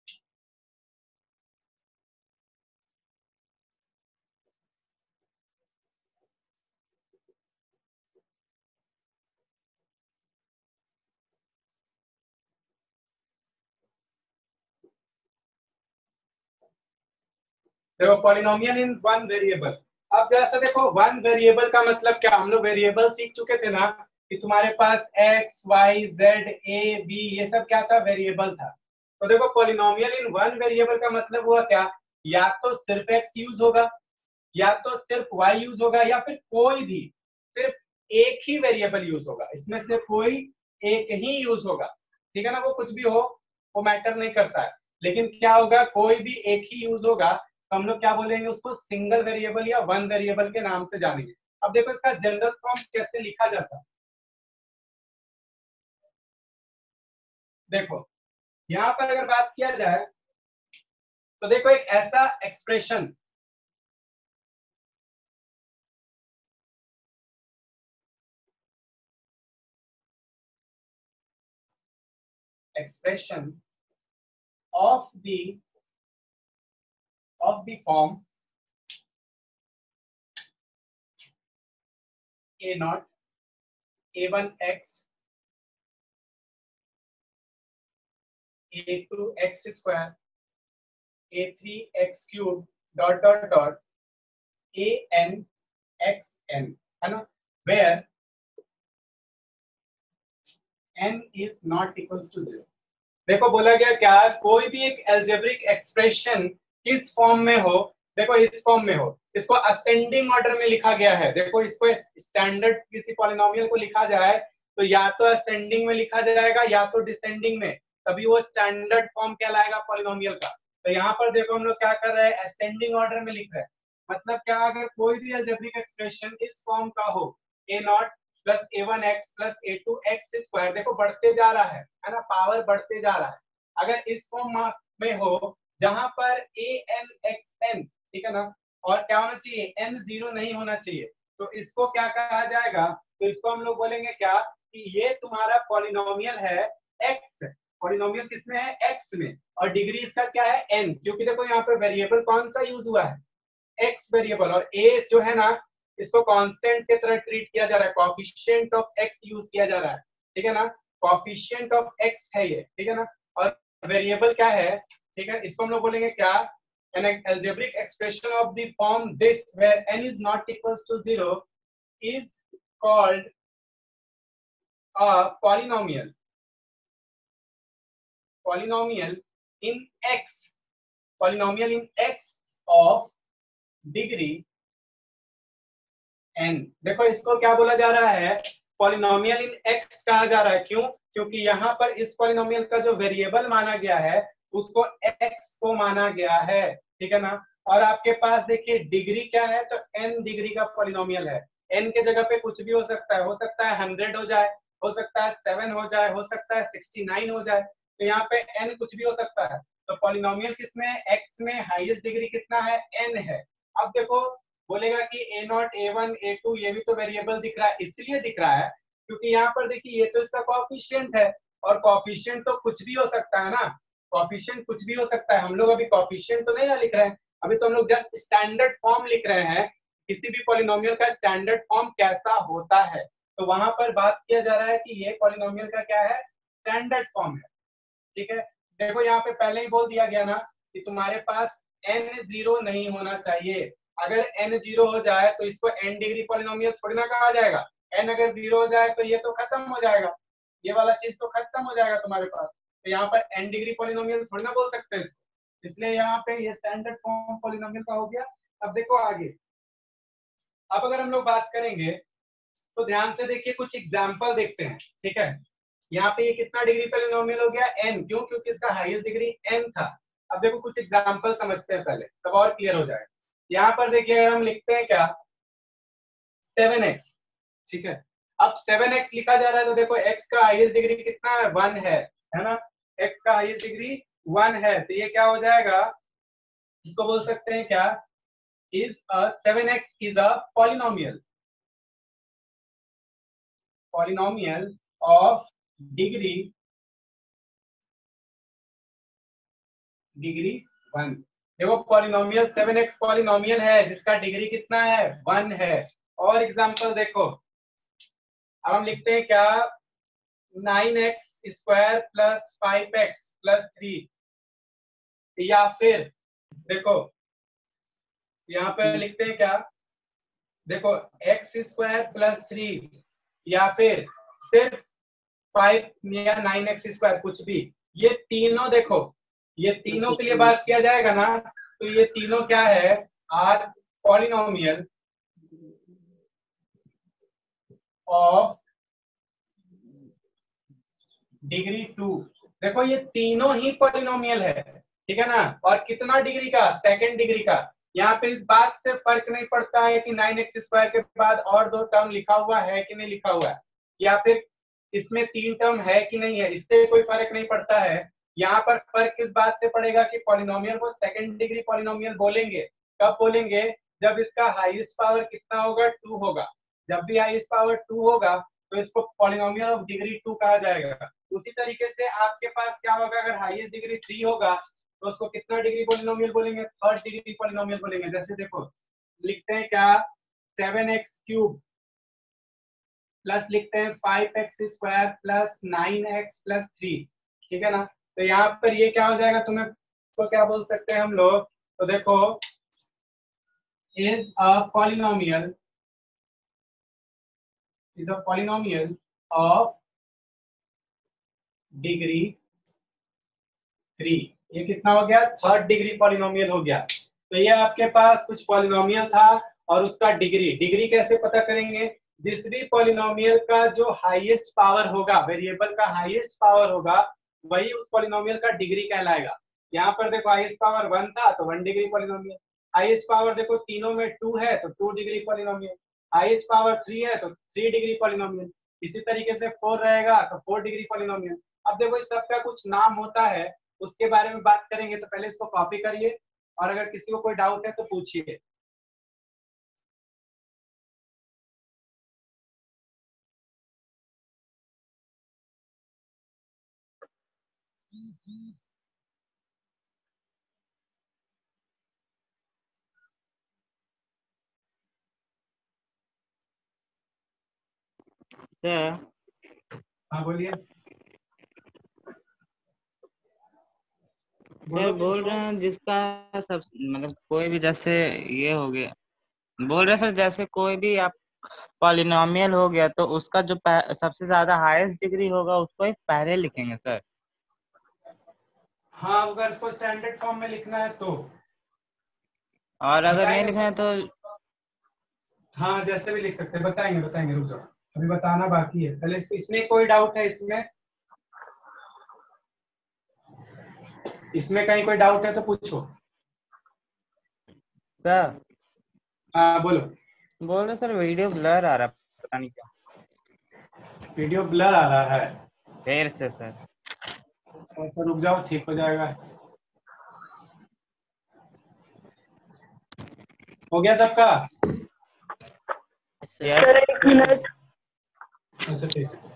देखो पॉलिनोमियल इन वन वेरिएबल। अब जरा सा देखो वन वेरिएबल का मतलब क्या, हम लोग वेरिएबल सीख चुके थे ना कि तुम्हारे पास x, y, z, a, b ये सब क्या था, वेरिएबल था। तो देखो पॉलिनोमियल इन वन वेरिएबल का मतलब हुआ क्या, या तो सिर्फ x यूज होगा, या तो सिर्फ y यूज होगा, या फिर कोई भी सिर्फ एक ही वेरिएबल यूज होगा, इसमें से कोई एक ही यूज होगा, ठीक है ना। वो कुछ भी हो वो मैटर नहीं करता है, लेकिन क्या होगा, कोई भी एक ही यूज होगा तो हम लोग क्या बोलेंगे उसको, सिंगल वेरिएबल या वन वेरिएबल के नाम से जानेंगे। अब देखो इसका जनरल फॉर्म कैसे लिखा जाता है, देखो यहाँ पर अगर बात किया जाए तो देखो एक ऐसा expression, expression of the form a naught a1x a2x square a3x cube dot dot dot an xn, है ना, where n is not equals to 0। देखो बोला गया क्या, कोई भी एक एल्जेब्रिक एक्सप्रेशन किस फॉर्म में हो, देखो इस फॉर्म में हो, इसको असेंडिंग ऑर्डर में लिखा गया है। देखो इसको स्टैंडर्ड किसी पॉलिनोमियल को लिखा जाए तो या तो असेंडिंग में लिखा जाएगा या तो डिसेंडिंग में, तभी वो स्टैंडर्ड फॉर्म कहलाएगा पॉलिनोमियल का। तो यहाँ पर देखो हम लोग क्या कर रहे हैं, असेंडिंग ऑर्डर में लिख रहे हैं। मतलब क्या, अगर कोई भी एल्जेब्रिक एक्सप्रेशन इस फॉर्म का हो, a not plus a1x plus a2x square, देखो बढ़ते जा रहा है ना, पावर बढ़ते जा रहा है। अगर इस फॉर्म में हो जहां पर an xn, ठीक है ना, और क्या होना चाहिए, n 0 नहीं होना चाहिए, तो इसको क्या कहा जाएगा, तो इसको हम लोग बोलेंगे क्या कि ये तुम्हारा पॉलिनोमियल है x। पॉलिनोमियल किसमें है, x में, और डिग्री इसका क्या है, n, क्योंकि देखो यहाँ पे वेरिएबल कौन सा यूज हुआ है, x वेरिएबल, और a जो है ना इसको कांस्टेंट की तरह ट्रीट किया जा रहा है, कोएफिशिएंट ऑफ x यूज किया जा रहा है, ठीक है ना, कोएफिशिएंट ऑफ x है ये, ठीक है ना, और वेरिएबल क्या है, ठीक है। इसको हम लोग बोलेंगे क्या, an algebraic expression of the form this where n is not equals to 0 is called a polynomial in x, polynomial in x of degree n। देखो इसको क्या बोला जा रहा है, पॉलिनोमियल इन x कहा जा रहा है, क्यों, क्योंकि यहाँ पर इस पॉलिनोमियल का जो वेरिएबल माना गया है उसको x को माना गया है, ठीक है ना। और आपके पास देखिए डिग्री क्या है, तो n डिग्री का पॉलिनोमियल है, n के जगह पे कुछ भी हो सकता है 100 हो जाए, हो सकता है 7 हो जाए, हो सकता है 69 हो जाए, तो यहाँ पे n कुछ भी हो सकता है। तो पॉलिनोमियल किसमें है, x में, हाईएस्ट डिग्री कितना है, n है। अब देखो बोलेगा कि a नॉट a1 a2 ये भी तो वेरिएबल दिख रहा है, इसलिए दिख रहा है क्योंकि यहाँ पर देखिए ये तो इसका कोएफिशिएंट है, और कोएफिशिएंट तो कुछ भी हो सकता है ना, कोएफिशिएंट कुछ भी हो सकता है। हम लोग अभी कोएफिशिएंट तो नहीं लिख रहे हैं, अभी तो हम लोग जस्ट स्टैंडर्ड फॉर्म लिख रहे हैं, किसी भी पॉलिनोमियल का स्टैंडर्ड फॉर्म कैसा होता है। तो वहां पर बात किया जा रहा है कि ये पॉलिनोमियल का क्या है, स्टैंडर्ड फॉर्म है, ठीक है। देखो यहाँ पे पहले ही बोल दिया गया ना कि तुम्हारे पास n 0 नहीं होना चाहिए। अगर n 0 हो जाए तो इसको n डिग्री पॉलिनोमियल थोड़ी ना कहा जाएगा। n अगर 0 हो जाए तो ये तो खत्म हो जाएगा, ये वाला चीज तो खत्म हो जाएगा तुम्हारे पास। तो यहाँ पर n डिग्री पॉलिनोमियल थोड़ी ना बोल सकते हैं इसको, इसलिए यहाँ पे ये स्टैंडर्ड फॉर्म पॉलिनोमियल का हो गया। अब देखो आगे, अब अगर हम लोग बात करेंगे तो ध्यान से देखिए, कुछ एग्जाम्पल देखते हैं, ठीक है। यहाँ पे ये कितना डिग्री पॉलिनोमियल हो गया, n, क्यों? क्योंकि इसका हाईएस्ट डिग्री n था। अब देखो कुछ एग्जाम्पल समझते हैं पहले, तब और क्लियर हो जाए। यहाँ पर देखिए हम लिखते हैं क्या, 7x, ठीक है। अब 7x लिखा जा रहा है तो देखो x का हाईएस्ट डिग्री कितना है, 1 है ना। x का हाईएस्ट डिग्री 1 है, तो ये क्या हो जाएगा, इसको बोल सकते हैं क्या, is a 7x is a polynomial of degree 1। देखो पॉलिनोमियल 7x पॉलिनोमियल है जिसका डिग्री कितना है, 1 है। और एग्जांपल देखो, अब हम लिखते हैं क्या, 9x square plus 5x plus 3, या फिर देखो यहाँ पे लिखते हैं क्या, देखो x स्क्वायर प्लस 3, या फिर सिर्फ 5 या 9x स्क्वायर, कुछ भी। ये तीनों देखो, ये तीनों के लिए बात किया जाएगा ना, तो ये तीनों क्या है, आर पॉलिनोमियल ऑफ डिग्री 2। देखो ये तीनों ही पॉलिनोमियल है, ठीक है ना। और कितना डिग्री का, सेकंड डिग्री का। यहाँ पे इस बात से फर्क नहीं पड़ता है कि 9x स्क्वायर के बाद और 2 टर्म लिखा हुआ है कि नहीं लिखा हुआ है, या फिर इसमें 3 टर्म है कि नहीं है, इससे कोई फर्क नहीं पड़ता है। यहाँ पर फर्क किस बात से पड़ेगा कि पॉलिनोमियल को सेकंड डिग्री पॉलिनोमियल बोलेंगे, कब बोलेंगे, जब इसका हाईएस्ट पावर कितना होगा, 2 होगा। जब भी हाईएस्ट पावर 2 होगा तो इसको पॉलिनोमियल ऑफ डिग्री 2 कहा जाएगा। उसी तरीके से आपके पास क्या होगा, अगर हाईएस्ट डिग्री 3 होगा तो उसको कितना डिग्री पॉलिनोमियल बोलेंगे, थर्ड डिग्री पॉलिनोमियल बोलेंगे। जैसे देखो लिखते हैं क्या, 7x क्यूब प्लस लिखते हैं 5x square plus 9x plus 3, ठीक है ना। तो यहाँ पर ये क्या हो जाएगा, तुम्हें तो क्या बोल सकते हैं हम लोग, तो देखो is a polynomial of degree 3। ये कितना हो गया, थर्ड डिग्री पॉलिनोमियल हो गया। तो ये आपके पास कुछ पॉलिनोमियल था और उसका डिग्री कैसे पता करेंगे, जिस भी पॉलिनोमियल का जो हाईएस्ट पावर होगा, वेरिएबल का हाईएस्ट पावर होगा, वही उस पॉलिनोमियल का डिग्री कहलाएगा। यहाँ पर देखो हाईएस्ट पावर 1 था तो 1 डिग्री पॉलिनोमियल, हाईएस्ट पावर देखो तीनों में 2 है तो 2 डिग्री पॉलिनोमियल, हाईएस्ट पावर 3 है तो 3 डिग्री पॉलिनोमियल, इसी तरीके से 4 रहेगा तो 4 डिग्री पॉलिनोमियल। अब देखो इस सबका कुछ नाम होता है, उसके बारे में बात करेंगे, तो पहले इसको कॉपी करिए और अगर किसी को कोई डाउट है तो पूछिए। हाँ बोलिए। सर बोल रहे हैं जिसका सब मतलब कोई भी जैसे ये हो गया, बोल रहे सर जैसे कोई भी आप पॉलिनोमियल हो गया तो उसका जो सबसे ज्यादा हाईएस्ट डिग्री होगा उसको ही पहले लिखेंगे सर। हाँ अगर इसको स्टैंडर्ड फॉर्म में लिखना है तो, और अगर नहीं लिखना है तो हाँ जैसे भी लिख सकते हैं, बताएंगे रुक जाओ, अभी बताना बाकी है। पहले इसमें कोई डाउट है, इसमें कहीं कोई डाउट है तो पूछो। सर हाँ बोलो। बोल रहे सर वीडियो ब्लर आ रहा है, पता नहीं क्या, वीडियो ब्लर आ रहा है, देर से सर। तो रुक जाओ ठीक हो जाएगा। हो गया सबका? सर एक मिनट। अच्छा ठीक है।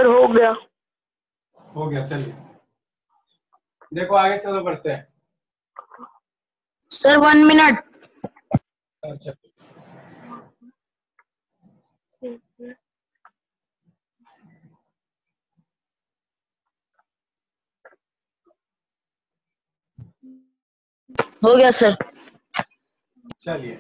सर हो गया। हो गया, चलिए देखो आगे चलो बढ़ते हैं। Sir 1 minute. अच्छा हो गया सर। चलिए,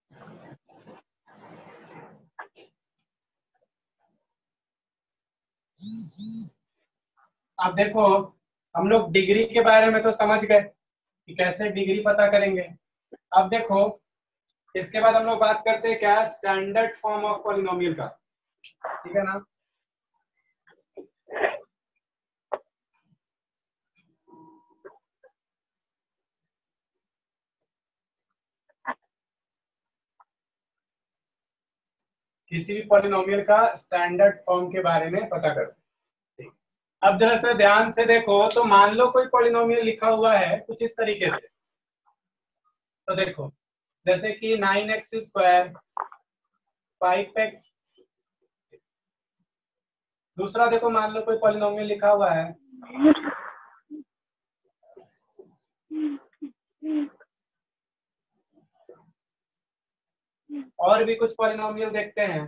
अब देखो हम लोग डिग्री के बारे में तो समझ गए कि कैसे डिग्री पता करेंगे। अब देखो इसके बाद हम लोग बात करते हैं क्या, स्टैंडर्ड फॉर्म ऑफ पॉलिनोमियल का, ठीक है ना। किसी भी पॉलिनोमियल का स्टैंडर्ड फॉर्म के बारे में पता करते हैं। अब जरा सा ध्यान से देखो, तो मान लो कोई पॉलिनोमियल लिखा हुआ है कुछ इस तरीके से, तो देखो जैसे कि 9x², 5x, दूसरा देखो मान लो कोई पॉलिनोमियल लिखा हुआ है और भी कुछ पॉलिनोमियल देखते हैं।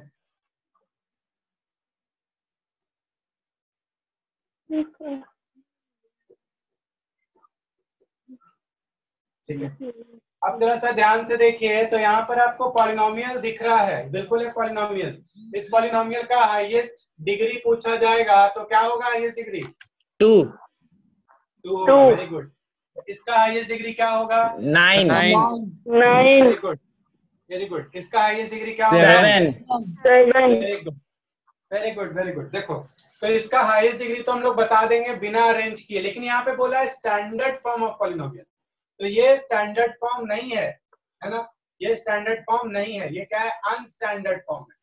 ठीक है, अब जरा सा ध्यान से देखिए, तो यहाँ पर आपको पॉलिनोमियल दिख रहा है, बिल्कुल है पॉलिनोमियल। इस पॉलिनोमियल का हाईएस्ट डिग्री पूछा जाएगा तो क्या होगा हाईएस्ट डिग्री? 2 होगा, वेरी गुड। इसका हाईएस्ट डिग्री क्या होगा? 9 वेरी गुड, वेरी गुड। इसका हाईएस्ट डिग्री क्या होगा? 7 very good, very good, very good. देखो तो इसका हाईएस्ट डिग्री तो हम लोग बता देंगे बिना अरेंज किए, लेकिन यहाँ पे बोला है स्टैंडर्ड फॉर्म ऑफ पॉलिनोमियल, तो ये स्टैंडर्ड फॉर्म नहीं है, है ना। ये स्टैंडर्ड फॉर्म नहीं है, ये क्या है, अनस्टैंडर्ड फॉर्म है।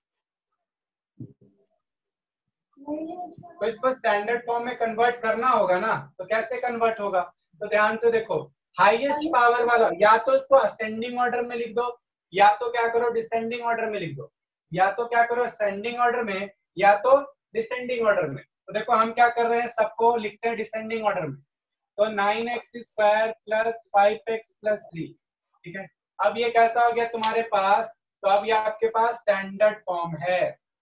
तो इसको स्टैंडर्ड फॉर्म में कन्वर्ट करना होगा ना, तो कैसे कन्वर्ट होगा? तो ध्यान से देखो, हाईएस्ट पावर वाला या तो इसको असेंडिंग ऑर्डर में लिख दो, या तो क्या करो डिसेंडिंग ऑर्डर में लिख दो, या तो क्या करो असेंडिंग ऑर्डर में या तो डिसेंडिंग ऑर्डर में। तो देखो हम क्या कर रहे हैं, सबको लिखते हैं डिसेंडिंग ऑर्डर में। तो 9x² + 5x + 3, ठीक है। अब ये कैसा हो गया तुम्हारे पास, तो अब ये आपके पास स्टैंडर्ड फॉर्म है।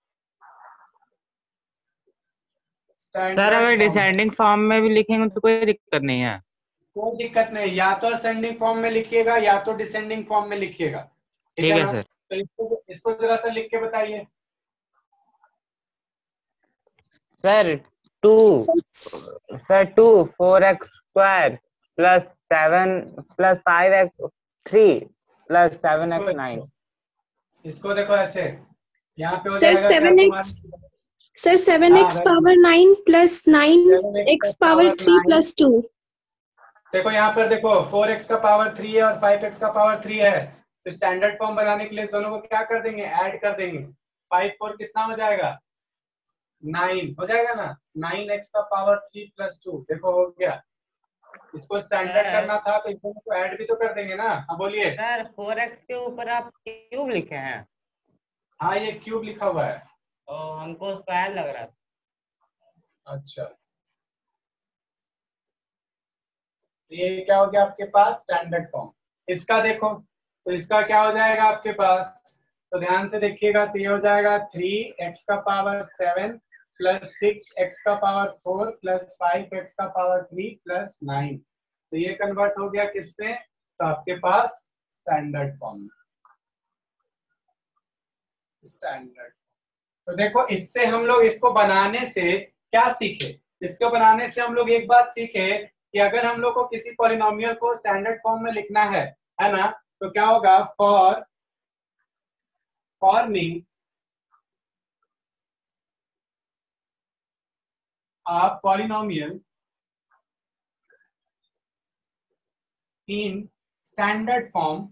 सर अगर डिसेंडिंग फॉर्म में भी लिखेंगे तो कोई दिक्कत नहीं है? कोई दिक्कत नहीं, या तो असेंडिंग फॉर्म में लिखिएगा या तो डिसेंडिंग फॉर्म में लिखिएगा, ठीक है ना। सर। तो इसको जरा सा लिख के बताइए। Sir 2 4x² + 7 + 5x3 + 7x9। इसको देखो ऐसे, यहाँ पे हो सर जाएगा 7x, sir 7x power 9 + 9x power 3 + 2। देखो यहाँ पर देखो 4x का पावर 3 है और 5x का पावर 3 है, तो स्टैंडर्ड फॉर्म बनाने के लिए दोनों को क्या कर देंगे, ऐड कर देंगे। 5 4 कितना हो जाएगा, 9 हो जाएगा ना। 9x का पावर 3 + 2, देखो हो गया। इसको स्टैंडर्ड करना था तो इसको तो ऐड भी तो कर देंगे ना। हाँ बोलिए। सर 4x के ऊपर आप क्यूब लिखे हैं? हाँ ये क्यूब लिखा हुआ है। हमको स्क्वायर लग रहा था। अच्छा, ये क्या हो गया आपके पास, स्टैंडर्ड फॉर्म। इसका देखो, तो इसका क्या हो जाएगा आपके पास, तो ध्यान से देखिएगा, तो ये हो जाएगा 3x का पावर 7 + 6x का पावर 4 + 5x का पावर 3 + 9। तो ये कन्वर्ट हो गया किसमें, तो आपके पास स्टैंडर्ड फॉर्म में। स्टैंडर्ड, तो देखो इससे हम लोग इसको बनाने से क्या सीखे, इसको बनाने से हम लोग एक बात सीखे कि अगर हम लोग को किसी पॉलिनोमियल को स्टैंडर्ड फॉर्म में लिखना है ना, तो क्या होगा, for forming a polynomial in standard form,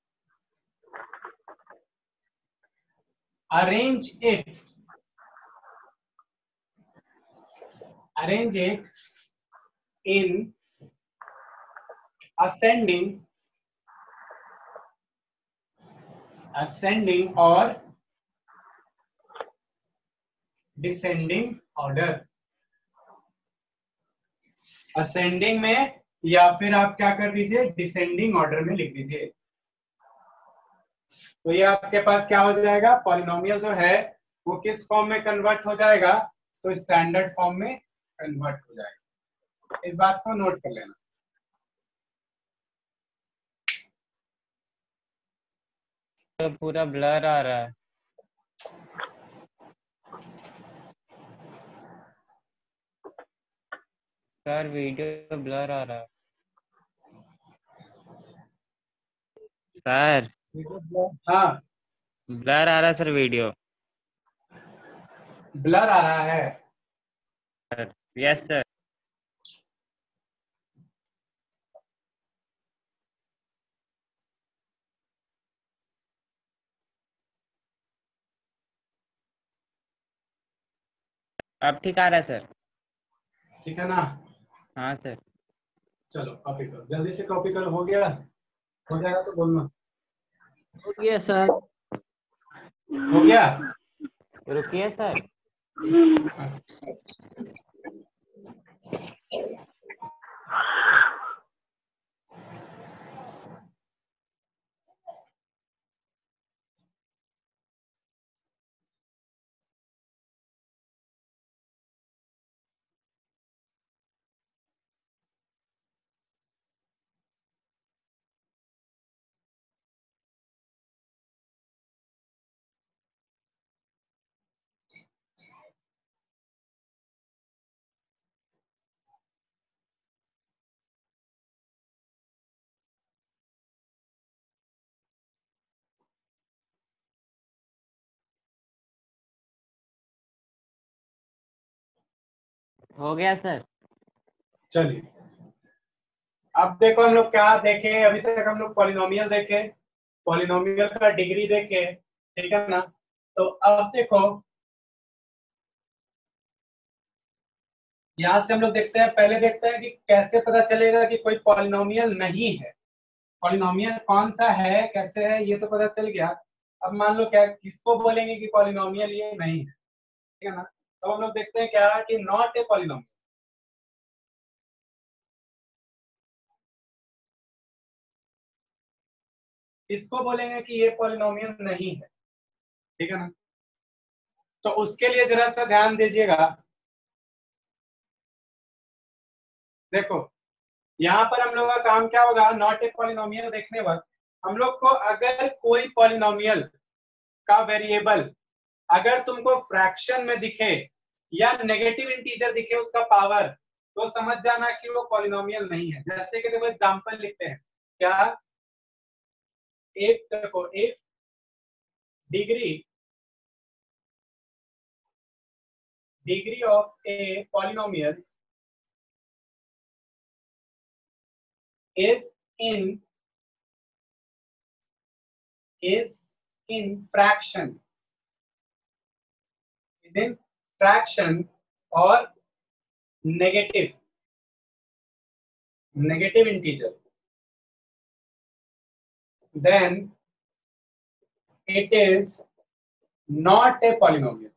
arrange it in ascending or descending order, ascending में या फिर आप क्या कर दीजिए डिसेंडिंग ऑर्डर में लिख दीजिए। तो ये आपके पास क्या हो जाएगा, पॉलिनोमियल जो है वो किस फॉर्म में कन्वर्ट हो जाएगा, तो स्टैंडर्ड फॉर्म में कन्वर्ट हो जाएगा। इस बात को नोट कर लेना। तो पूरा ब्लर आ रहा है। सर वीडियो ब्लर आ रहा है सर। हाँ ब्लर आ रहा है सर, वीडियो ब्लर आ रहा है। सर। Yes sir. अब ठीक आ रहा है सर। ठीक है ना? हाँ सर। चलो कॉपी करो, जल्दी से कॉपी करो। हो गया? हो जाएगा तो बोलना। हो गया सर। हो गया? रुकिए सर। हो गया सर। चलिए अब देखो, हम लोग क्या देखे अभी तक, हम लोग पॉलिनोमियल देखे, पॉलिनोमियल का डिग्री देखे, ठीक है ना? तो अब देखो यहाँ से हम लोग देखते हैं, पहले देखते हैं कि कैसे पता चलेगा कि कोई पॉलिनोमियल नहीं है। पॉलिनोमियल कौन सा है, कैसे है, ये तो पता चल गया। अब मान लो क्या किसको बोलेंगे कि पॉलिनोमियल ये नहीं है, ठीक है ना? तो हम लोग देखते हैं क्या कि नॉट ए पॉलिनोमियल। इसको बोलेंगे कि ये पॉलिनोमियल नहीं है, ठीक है ना? तो उसके लिए जरा सा ध्यान दीजिएगा। देखो यहाँ पर हम लोग का काम क्या होगा, नॉट ए पॉलिनोमियल देखने वक्त हम लोग को अगर कोई पॉलिनोमियल का वेरिएबल अगर तुमको फ्रैक्शन में दिखे या नेगेटिव इंटीजर दिखे उसका पावर, तो समझ जाना कि वो पॉलिनोमियल नहीं है। जैसे कि देखो एग्जांपल लिखते हैं क्या, एक देखो एक degree of a polynomial is in fraction, is in fraction or negative integer, then it is not a polynomial.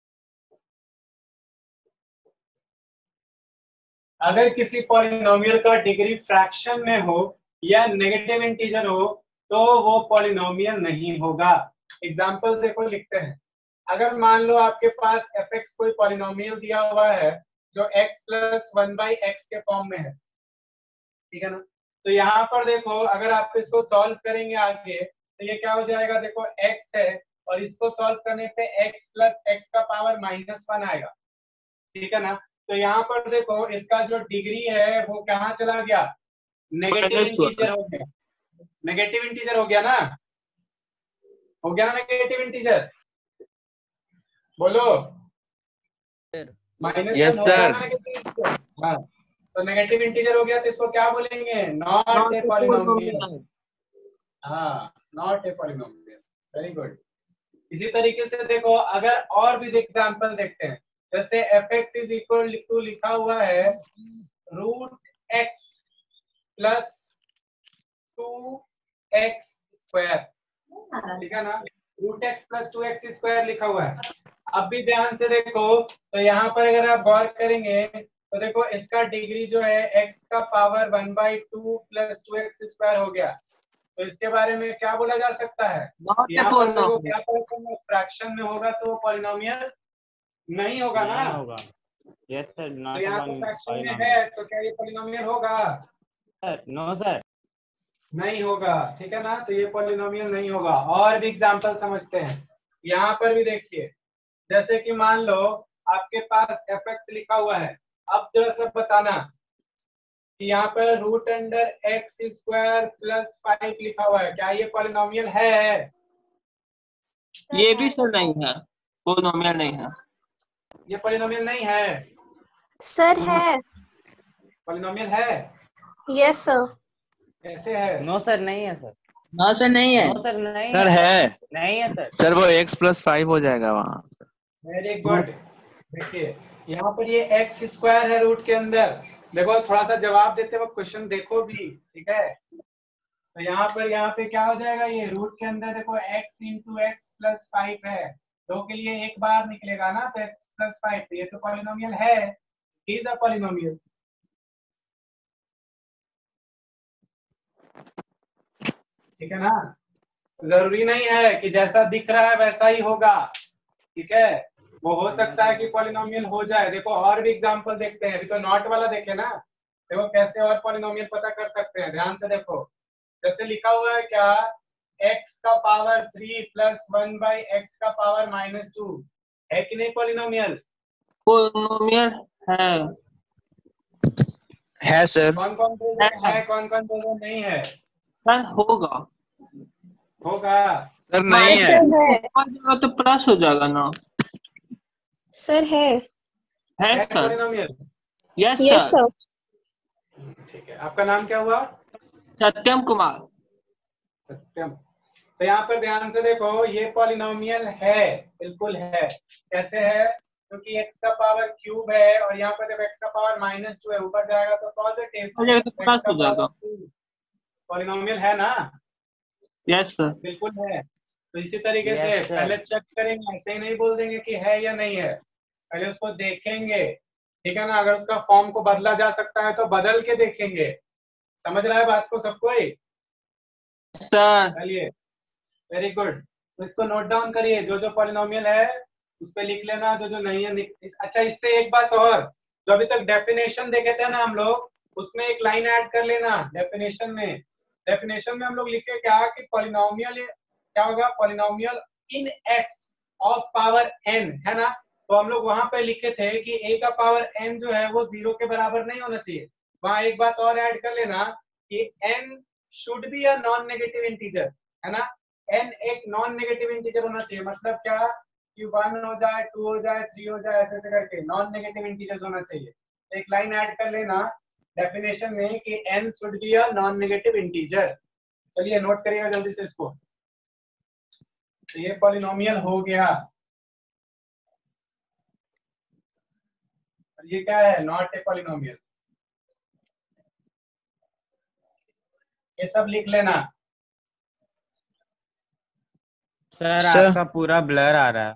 अगर किसी पॉलिनोमियल का डिग्री फ्रैक्शन में हो या नेगेटिव इंटीजर हो तो वो पॉलिनोमियल नहीं होगा। एग्जांपल देखो लिखते हैं, अगर मान लो आपके पास fx कोई पॉलिनोमियल दिया हुआ है जो x प्लस 1/x के फॉर्म में है, ठीक है ना? तो यहाँ पर देखो अगर आप इसको सॉल्व करेंगे आगे तो ये क्या हो जाएगा, देखो x है और इसको सॉल्व करने पे x प्लस x का पावर -1 आएगा, ठीक है ना? तो यहाँ पर देखो इसका जो डिग्री है वो कहाँ चला गया, नेगेटिव इंटीजर हो गया। नेगेटिव इंटीजर हो गया ना, हो गया ना नेगेटिव इंटीजर, बोलो यस सर। हाँ तो नेगेटिव इंटीजर हो गया तो इसको क्या बोलेंगे, नॉट ए पॉलिनोमियल। हाँ not a polynomial, very good. इसी तरीके से देखो अगर और भी एग्जांपल देखते हैं, जैसे fx इज इक्वल टू लिखा हुआ है √x प्लस 2x स्क्वायर, ठीक है ना? Root x plus 2x square लिखा हुआ है। अब भी ध्यान से देखो, तो यहाँ पर अगर आप गौर करेंगे तो देखो इसका डिग्री जो है x का पावर 1/2 प्लस 2x स्क्वायर हो गया। तो इसके बारे में क्या बोला जा सकता है? यहाँ पर देखो क्या फ्रैक्शन में होगा तो पॉलिनोमियल नहीं होगा ना। होगा। यस सर, तो यहाँ तो फ्रैक्शन में है तो क्या ये पॉलिनोमियल होगा? सर नो सर, नहीं होगा। ठीक है ना, तो ये पॉलिनोमियल नहीं होगा। और भी एग्जांपल समझते हैं। यहाँ पर भी देखिए, जैसे कि मान लो आपके पास fx लिखा हुआ है। अब जरा सब बताना कि यहाँ पर root under x square plus 5 लिखा हुआ है, क्या ये पॉलिनोमियल है? ये भी सर नहीं है, पॉलिनोमियल नहीं है। ये पॉलिनोमियल नहीं है सर है। पॉलिनोमियल है। Yes sir. कैसे है? नो सर नहीं है सर। नो सर नहीं है। नो सर नहीं सर है। नहीं है सर। सर वो x + 5 हो जाएगा वहाँ। Very good. देखिए यहाँ पर ये एक्स स्क्वायर है रूट के अंदर। देखो थोड़ा सा जवाब देते वक्त क्वेश्चन देखो भी, ठीक है। तो यहाँ पे क्या हो जाएगा, ये रूट के अंदर देखो x × x + 5 है। 2 के लिए एक बार निकलेगा ना, तो x + 5, तो ये तो पॉलिनोमियल है, इज अ पॉलिनोमियल। ठीक है ना, जरूरी नहीं है कि जैसा दिख रहा है वैसा ही होगा, ठीक है। वो हो सकता है कि पॉलिनोमियल हो जाए। देखो और भी एग्जांपल देखते हैं। अभी तो नॉट वाला देखे ना, देखो कैसे और पॉलिनोमियल पता कर सकते हैं। ध्यान से देखो, जैसे लिखा हुआ है क्या, x का पावर 3 प्लस 1/x का पावर -2 है कि नहीं पॉलिनोमियल? पॉलिनोमियल है सर। कौन कौन बोल रहे हैं, कौन कौन बोल रहे नहीं है? सर होगा। सर नहीं है। तो प्लस हो जाएगा ना। सर है है सर। पॉलिनोमियल। Yes sir. ठीक है, आपका नाम क्या हुआ? सत्यम कुमार। सत्यम। तो यहाँ पर ध्यान से देखो, ये पॉलिनोमियल है, बिल्कुल है। कैसे है? क्योंकि x का पावर क्यूब है और यहाँ पर जब x का पावर -2 है, ऊपर जाएगा तो पॉजिटिव, तो प्लस हो जाएगा। पॉलिनोमियल है ना? Yes sir. बिल्कुल है। तो इसी तरीके से पहले चेक करेंगे, ऐसे ही नहीं बोल देंगे कि है या नहीं है, पहले उसको देखेंगे, ठीक है ना। अगर उसका फॉर्म को बदला जा सकता है तो बदल के देखेंगे। समझ रहा है बात को सबको ही? सर चलिए, वेरी गुड। तो इसको नोट डाउन करिए, जो जो पॉलिनोमियल है उस पे लिख लेना, जो जो नहीं है अच्छा, इससे एक बात और, जो अभी तक डेफिनेशन देखे थे ना हम लोग, उसमें एक लाइन ऐड कर लेना डेफिनेशन में। डेफिनेशन में हम लोग लिखे क्या कि पॉलिनोमियल क्या होगा, polynomial in x of power n, है ना। तो हम लोग वहां पे लिखे थे कि a का पावर n जो है वो 0 के बराबर नहीं होना चाहिए। वहां एक बात और ऐड कर लेना कि n should be a non negative integer, है ना। n एक नॉन नेगेटिव इंटीजर होना चाहिए। मतलब क्या कि 1 हो जाए, 2 हो जाए, 3 हो जाए, ऐसे करके नॉन नेगेटिव इंटीजर्स होना चाहिए। एक लाइन ऐड कर लेना डेफिनेशन में कि n should be a non negative integer. चलिए नोट करिएगा जल्दी से इसको। तो ये पॉलिनोमियल हो गया। ये क्या है? Not a polynomial. ये सब लिख लेना। सर आपका पूरा ब्लर आ रहा है।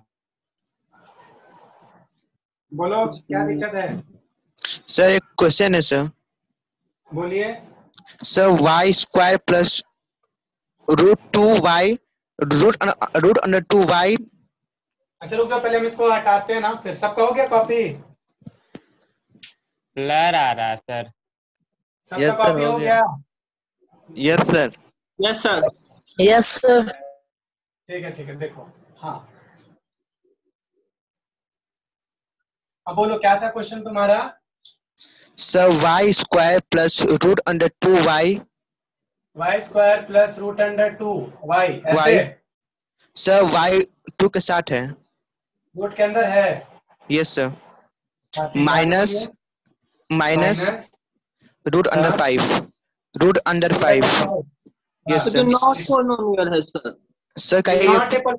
बोलो क्या दिक्कत है? सर एक क्वेश्चन है सर। बोलिए। Sir y² plus √2y root under 2y। अच्छा रुक जाओ, पहले हम इसको हटाते हैं ना, फिर सबका हो गया कॉपी? ब्लर आ रहा है सर। सबका कॉपी हो गया? Yes sir. Yes sir. Yes sir. ठीक है देखो। हाँ अब बोलो क्या था क्वेश्चन तुम्हारा? Sir y² plus root under 2y। y² plus root under 2y ऐसे? सर y 2 के साथ है, रूट के अंदर है। Yes sir. Minus root under 5 yes तो नॉट सर। पॉलिनोमियल है सर। सर का ये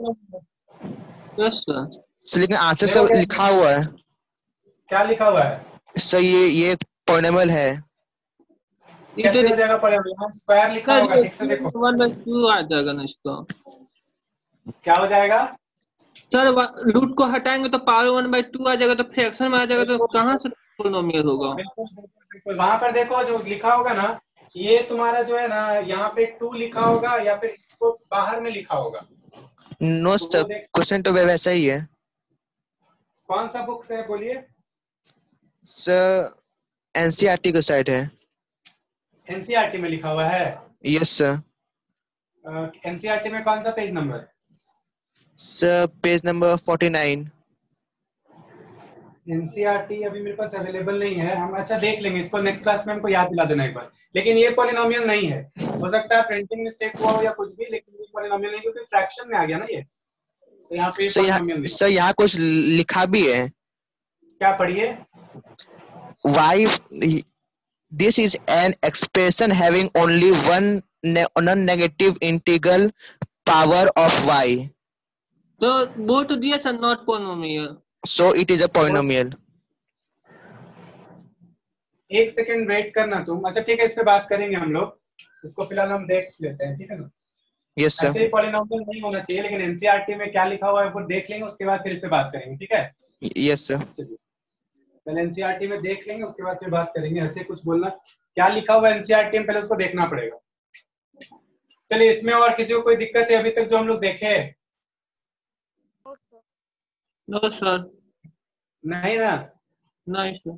यस सर। लेकिन आंसर सब लिखा हुआ है। क्या लिखा हुआ है? सर ये पॉलिनोमियल है। कैसे हो जाएगा पॉलिनोमियल? स्क्वायर लिखा होगा, ठीक से देखो। 1/2 आ जाएगा ना इसका। क्या हो जाएगा? सर रूट को हटाएंगे तो पावर 1/2 आ जाएगा, तो फ्रैक्शन में आ जाएगा, तो कहाँ से पोलिनोमियल होगा? बिल्कुल बिल्कुल बिल्कुल। वहां पर देखो जो लिखा होगा ना, ये तुम्हारा जो है ना, यहाँ पे 2 लिखा होगा या फिर इसको बाहर में लिखा होगा। नो तो सर, क्वेश्चन तो वैसा ही है कौन सा बुक से है बोलिए? सर। एनसीईआरटी का साइड है। एनसीईआरटी में लिखा हुआ है? Yes sir. एनसीईआरटी में कौन सा page number? Sir page number 49। NCERT अभी मेरे पास अवेलेबल नहीं है, हम अच्छा देख लेंगे इसको, नेक्स्ट क्लास में हमको याद दिला देना एक बार। लेकिन ये पॉलिनोमियल नहीं है, हो सकता है प्रिंटिंग मिस्टेक हुआ हो या कुछ भी, लेकिन ये पॉलिनोमियल नहीं, क्योंकि फ्रैक्शन में आ गया ना ये, तो यहाँ पे पॉलिनोमियल नहीं। सर यहाँ कुछ लिखा भी है। क्या पढ़िए? y this is an expression having only one non-negative integral power of y, तो वो तो दिया sir, not polynomial, so it is a polynomial. एक सेकंड वेट करना तुम। अच्छा ठीक है, इस पे बात करेंगे हम लोग, इसको फिलहाल हम देख लेते हैं, ठीक है ना? Yes sir. ऐसे पॉलिनोमियल नहीं होना चाहिए, लेकिन एनसीईआरटी में क्या लिखा हुआ है वो देख लेंगे, उसके बाद फिर इस पे बात करेंगे, ठीक है? Yes sir. चलिए पहले एनसीईआरटी में देख लेंगे, उसके बाद फिर बात करेंगे। ऐसे कुछ बोलना, क्या लिखा हुआ है एनसीईआरटी में, पहले उसको देखना पड़ेगा। चलिए, इसमें और किसी को कोई दिक्कत है अभी तक जो हम लोग देखे? No sir. नहीं ना? नहीं सर।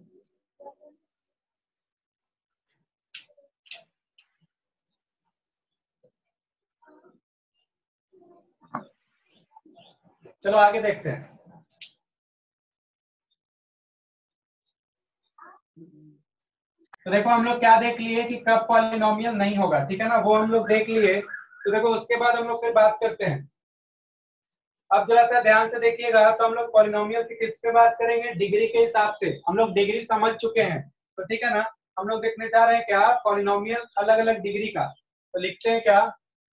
चलो आगे देखते हैं। तो देखो हम लोग क्या देख लिए कि कब पॉलिनोमियल नहीं होगा, ठीक है ना, वो हम लोग देख लिए। तो देखो उसके बाद हम लोग फिर बात करते हैं। अब जरा सा ध्यान से देखिएगा, तो हम लोग पॉलिनोमियल की किस पे बात करेंगे? डिग्री के हिसाब से। हम लोग डिग्री समझ चुके हैं, तो ठीक है ना, हम लोग देखने जा रहे हैं क्या पॉलिनोमियल अलग अलग डिग्री का। तो लिखते हैं क्या,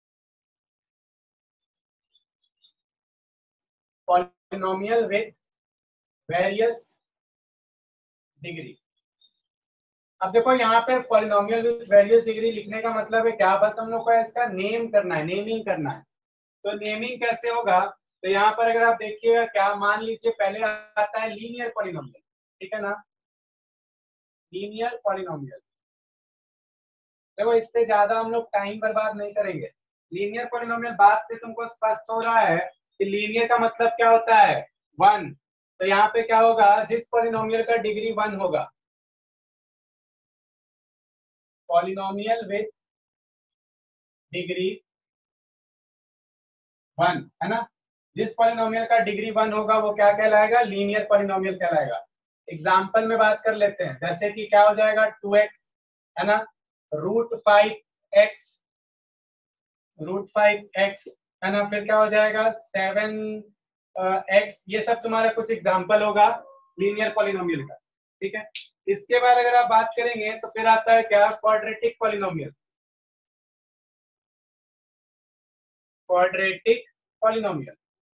पॉलिनोमियल विथ वेरियस डिग्री। अब देखो यहाँ पे पॉलिनोमियल विथ वेरियस डिग्री लिखने का मतलब है क्या, बस हम लोग को इसका नेम करना है, नेमिंग करना है। तो नेमिंग कैसे होगा? तो यहाँ पर अगर आप देखिएगा क्या, मान लीजिए पहले आता है लीनियर पॉलिनोमियल, ठीक है ना, लीनियर पॉलिनोमियल। देखो इस पे ज्यादा हम लोग टाइम बर्बाद नहीं करेंगे। लीनियर पॉलिनोमियल बात से तुमको स्पष्ट हो रहा है कि लीनियर का मतलब क्या होता है? 1। तो यहाँ पे क्या होगा, जिस पॉलिनोमियल का डिग्री 1 होगा, पॉलिनोमियल विथ डिग्री 1, है ना, जिस पॉलिनोमियल का डिग्री 1 होगा वो क्या कहलाएगा? लीनियर पॉलिनोमियल कहलाएगा। एग्जाम्पल में बात कर लेते हैं, जैसे कि क्या हो जाएगा, 2x, है ना, √5x, है ना, फिर क्या हो जाएगा 7x। ये सब तुम्हारा कुछ एग्जाम्पल होगा लीनियर पॉलिनोमियल का, ठीक है। इसके बाद अगर आप बात करेंगे तो फिर आता है क्या, क्वाड्रेटिक पॉलिनोमियल। क्वाड्रेटिक पॉलिनोमियल,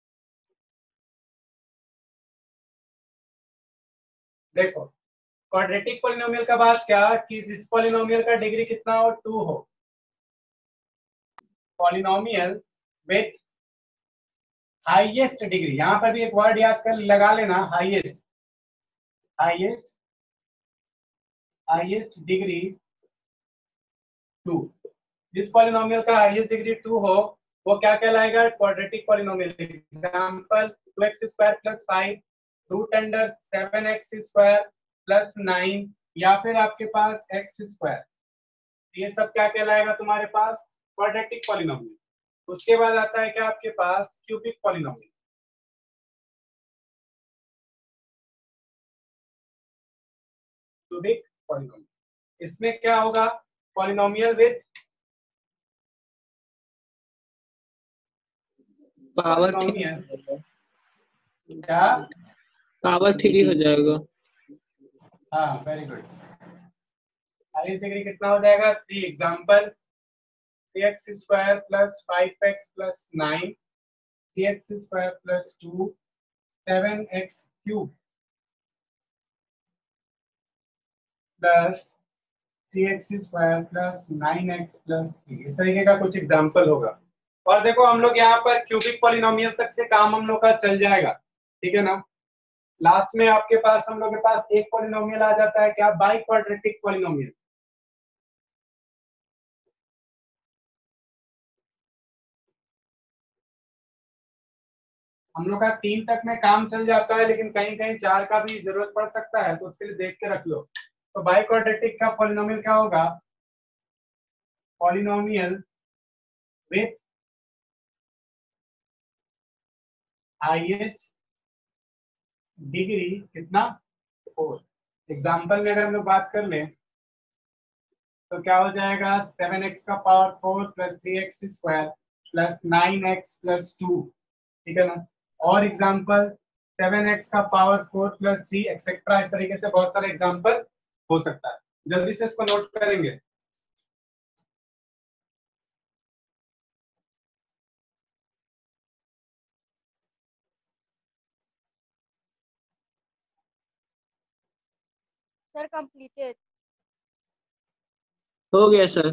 देखो क्वाड्रेटिक पॉलिनोमियल का बात क्या, कि जिस पॉलिनोमियल का डिग्री कितना हो, 2 हो, पॉलिनोमियल विथ हाईएस्ट डिग्री। यहां पर भी एक वर्ड याद कर लगा लेना, हाईएस्ट, हाईएस्ट, हाईएस्ट डिग्री 2। जिस पॉलिनोमियल का हाईएस्ट डिग्री 2 हो वो क्या कहलाएगा? Quadratic polynomial. Example 2x² + 5 √7x² + 9, या फिर आपके पास x²। ये सब क्या कहलाएगा तुम्हारे पास? Quadratic polynomial. उसके बाद आता है क्या आपके पास, क्यूबिक पॉलिनोमियल। क्यूबिक पॉलिनोमियल, इसमें क्या होगा, पॉलिनोमियल विथ पावर क्या, पावर 3 हो जाएगा। हाँ वेरी गुड। हाईएस्ट डिग्री कितना हो जाएगा? 3। Example 3x² + 5x + 9, 3x² + 2, 7x³ + 3x² + 9x + 3। इस तरीके का कुछ एग्जांपल होगा। और देखो हम लोग यहाँ पर क्यूबिक पॉलिनोमियल तक से काम हम लोग का चल जाएगा, ठीक है ना। लास्ट में आपके पास हम लोग के पास एक पॉलिनोमियल आ जाता है, क्या, बाई क्वाड्रेटिक पॉलिनोमियल। हम लोग का 3 तक में काम चल जाता है, लेकिन कहीं कहीं 4 का भी जरूरत पड़ सकता है, तो उसके लिए देख के रख लो। तो बाई क्वाड्रेटिक का पॉलिनोमियल क्या होगा, पॉलिनोमियल विथ हाईएस्ट डिग्री कितना, 4। एग्जाम्पल में अगर हम लोग बात कर ले तो क्या हो जाएगा, 7x का power 4 plus 3x square plus 9x plus 2, ठीक है ना। और एग्जाम्पल 7x का पावर 4 प्लस 3 एक्सेट्रा, इस तरीके से बहुत सारे एग्जाम्पल हो सकता है। जल्दी से इसको नोट करेंगे। Sir completed. हो गया सर।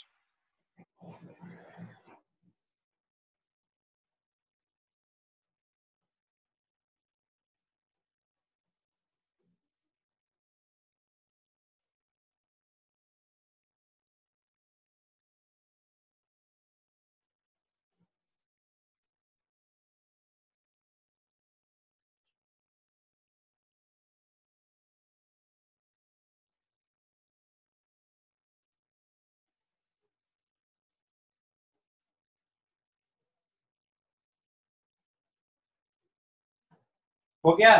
हो गया,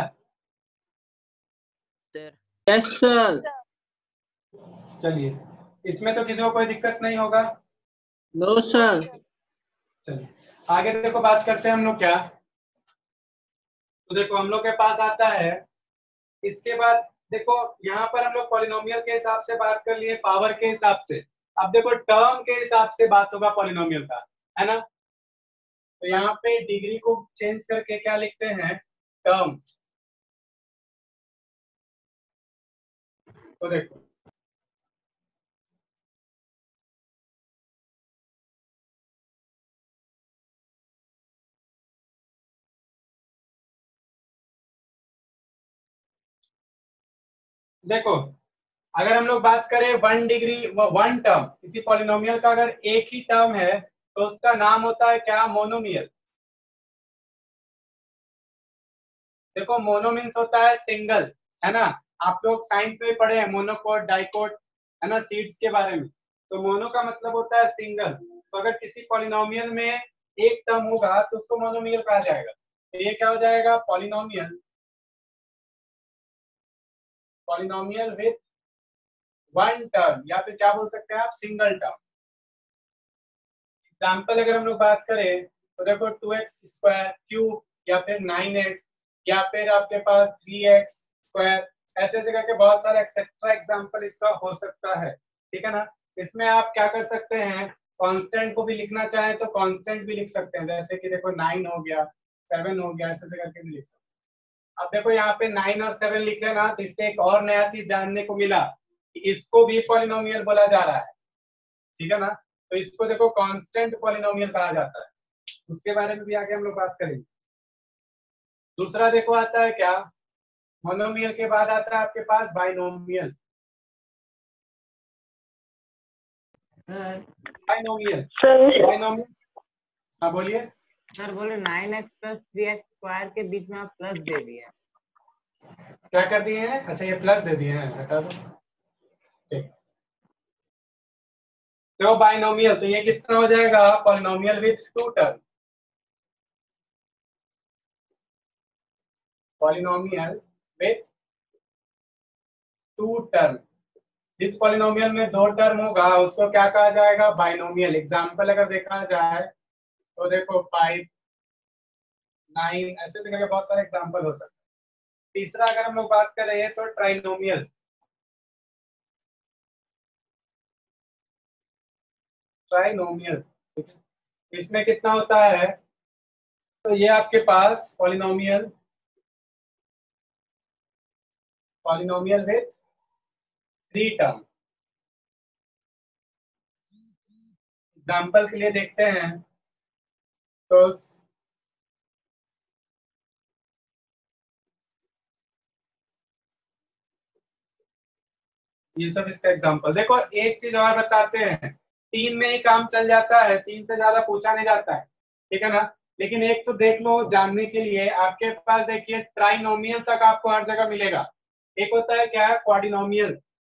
यस सर। चलिए इसमें तो किसी को कोई दिक्कत नहीं होगा। No sir. चलिए आगे देखो, बात करते हैं हम लोग क्या। तो देखो हम लोग के पास आता है, इसके बाद देखो यहाँ पर हम लोग पॉलिनोमियल के हिसाब से बात कर लिए, पावर के हिसाब से। अब देखो टर्म के हिसाब से बात होगा पॉलिनोमियल का, है ना। तो यहाँ पे डिग्री को चेंज करके क्या लिखते हैं, टर्म। तो देखो देखो अगर हम लोग बात करें 1 डिग्री 1 टर्म, किसी पॉलिनोमियल का अगर एक ही टर्म है तो उसका नाम होता है क्या, मोनोमियल। देखो मोनो मीन्स होता है सिंगल, है ना। आप लोग साइंस में पढ़े हैं मोनोकोट डाइकोट, है ना, सीड्स के बारे में। तो मोनो का मतलब होता है सिंगल। तो अगर किसी पॉलिनोमियल में एक टर्म होगा तो उसको मोनोमियल कहा जाएगा। तो ये क्या हो जाएगा, पॉलिनोमियल, पॉलिनोमियल विथ 1 टर्म, या फिर क्या बोल सकते हैं आप, सिंगल टर्म। एग्जाम्पल अगर हम लोग बात करें तो देखो 2x स्क्वायर क्यूब, या फिर 9x, या फिर आपके पास 3x स्क्वायर, ऐसे ऐसे करके बहुत सारे एक्सेट्रा एग्जाम्पल इसका हो सकता है, ठीक है ना। इसमें आप क्या कर सकते हैं, कांस्टेंट को भी लिखना चाहें तो कांस्टेंट भी लिख सकते हैं, जैसे कि देखो 9 हो गया, 7 हो गया, ऐसे ऐसे करके भी लिख सकते हैं। अब देखो यहाँ पे 9 और 7 लिखे ना, तो इससे एक और नया चीज जानने को मिला कि इसको भी पॉलिनोमियल बोला जा रहा है, ठीक है ना। तो इसको देखो कांस्टेंट पॉलिनोमियल कहा जाता है, उसके बारे में भी आगे हम लोग बात करेंगे। दूसरा देखो आता है क्या, मोनोमियल के बाद आता है आपके पास बाइनोमियल। बाइनोमियल, बाइनोमियल, हाँ बोलिए सर। बोले 9x प्लस 3x स्क्वायर के बीच में आप प्लस दे दिए। क्या कर दिए हैं, अच्छा ये प्लस दे दिए हैं, हटा दो, ठीक। तो बाइनोमियल, तो ये कितना हो जाएगा, polynomial with 2 term, polynomial with 2 term. जिस पॉलिनोमियल में 2 टर्म होगा उसको क्या कहा जाएगा, बाइनोमियल। एग्जाम्पल अगर देखा जाए तो देखो 5 9, ऐसे करके बहुत सारे एग्जाम्पल हो सकते हैं। तीसरा अगर हम लोग बात करें तो ट्राइनोमियल, ट्राइनोमियल इसमें कितना होता है, तो ये आपके पास polynomial, polynomial with 3 term. Example के लिए देखते हैं, तो ये सब इसका एग्जांपल। देखो एक चीज और बताते हैं, 3 में ही काम चल जाता है, 3 से ज्यादा पूछा नहीं जाता है, ठीक है ना। लेकिन एक तो देख लो जानने के लिए, आपके पास देखिए ट्राइनोमियल तक आपको हर जगह मिलेगा। एक होता है क्या है क्वाड्रिनोमियल,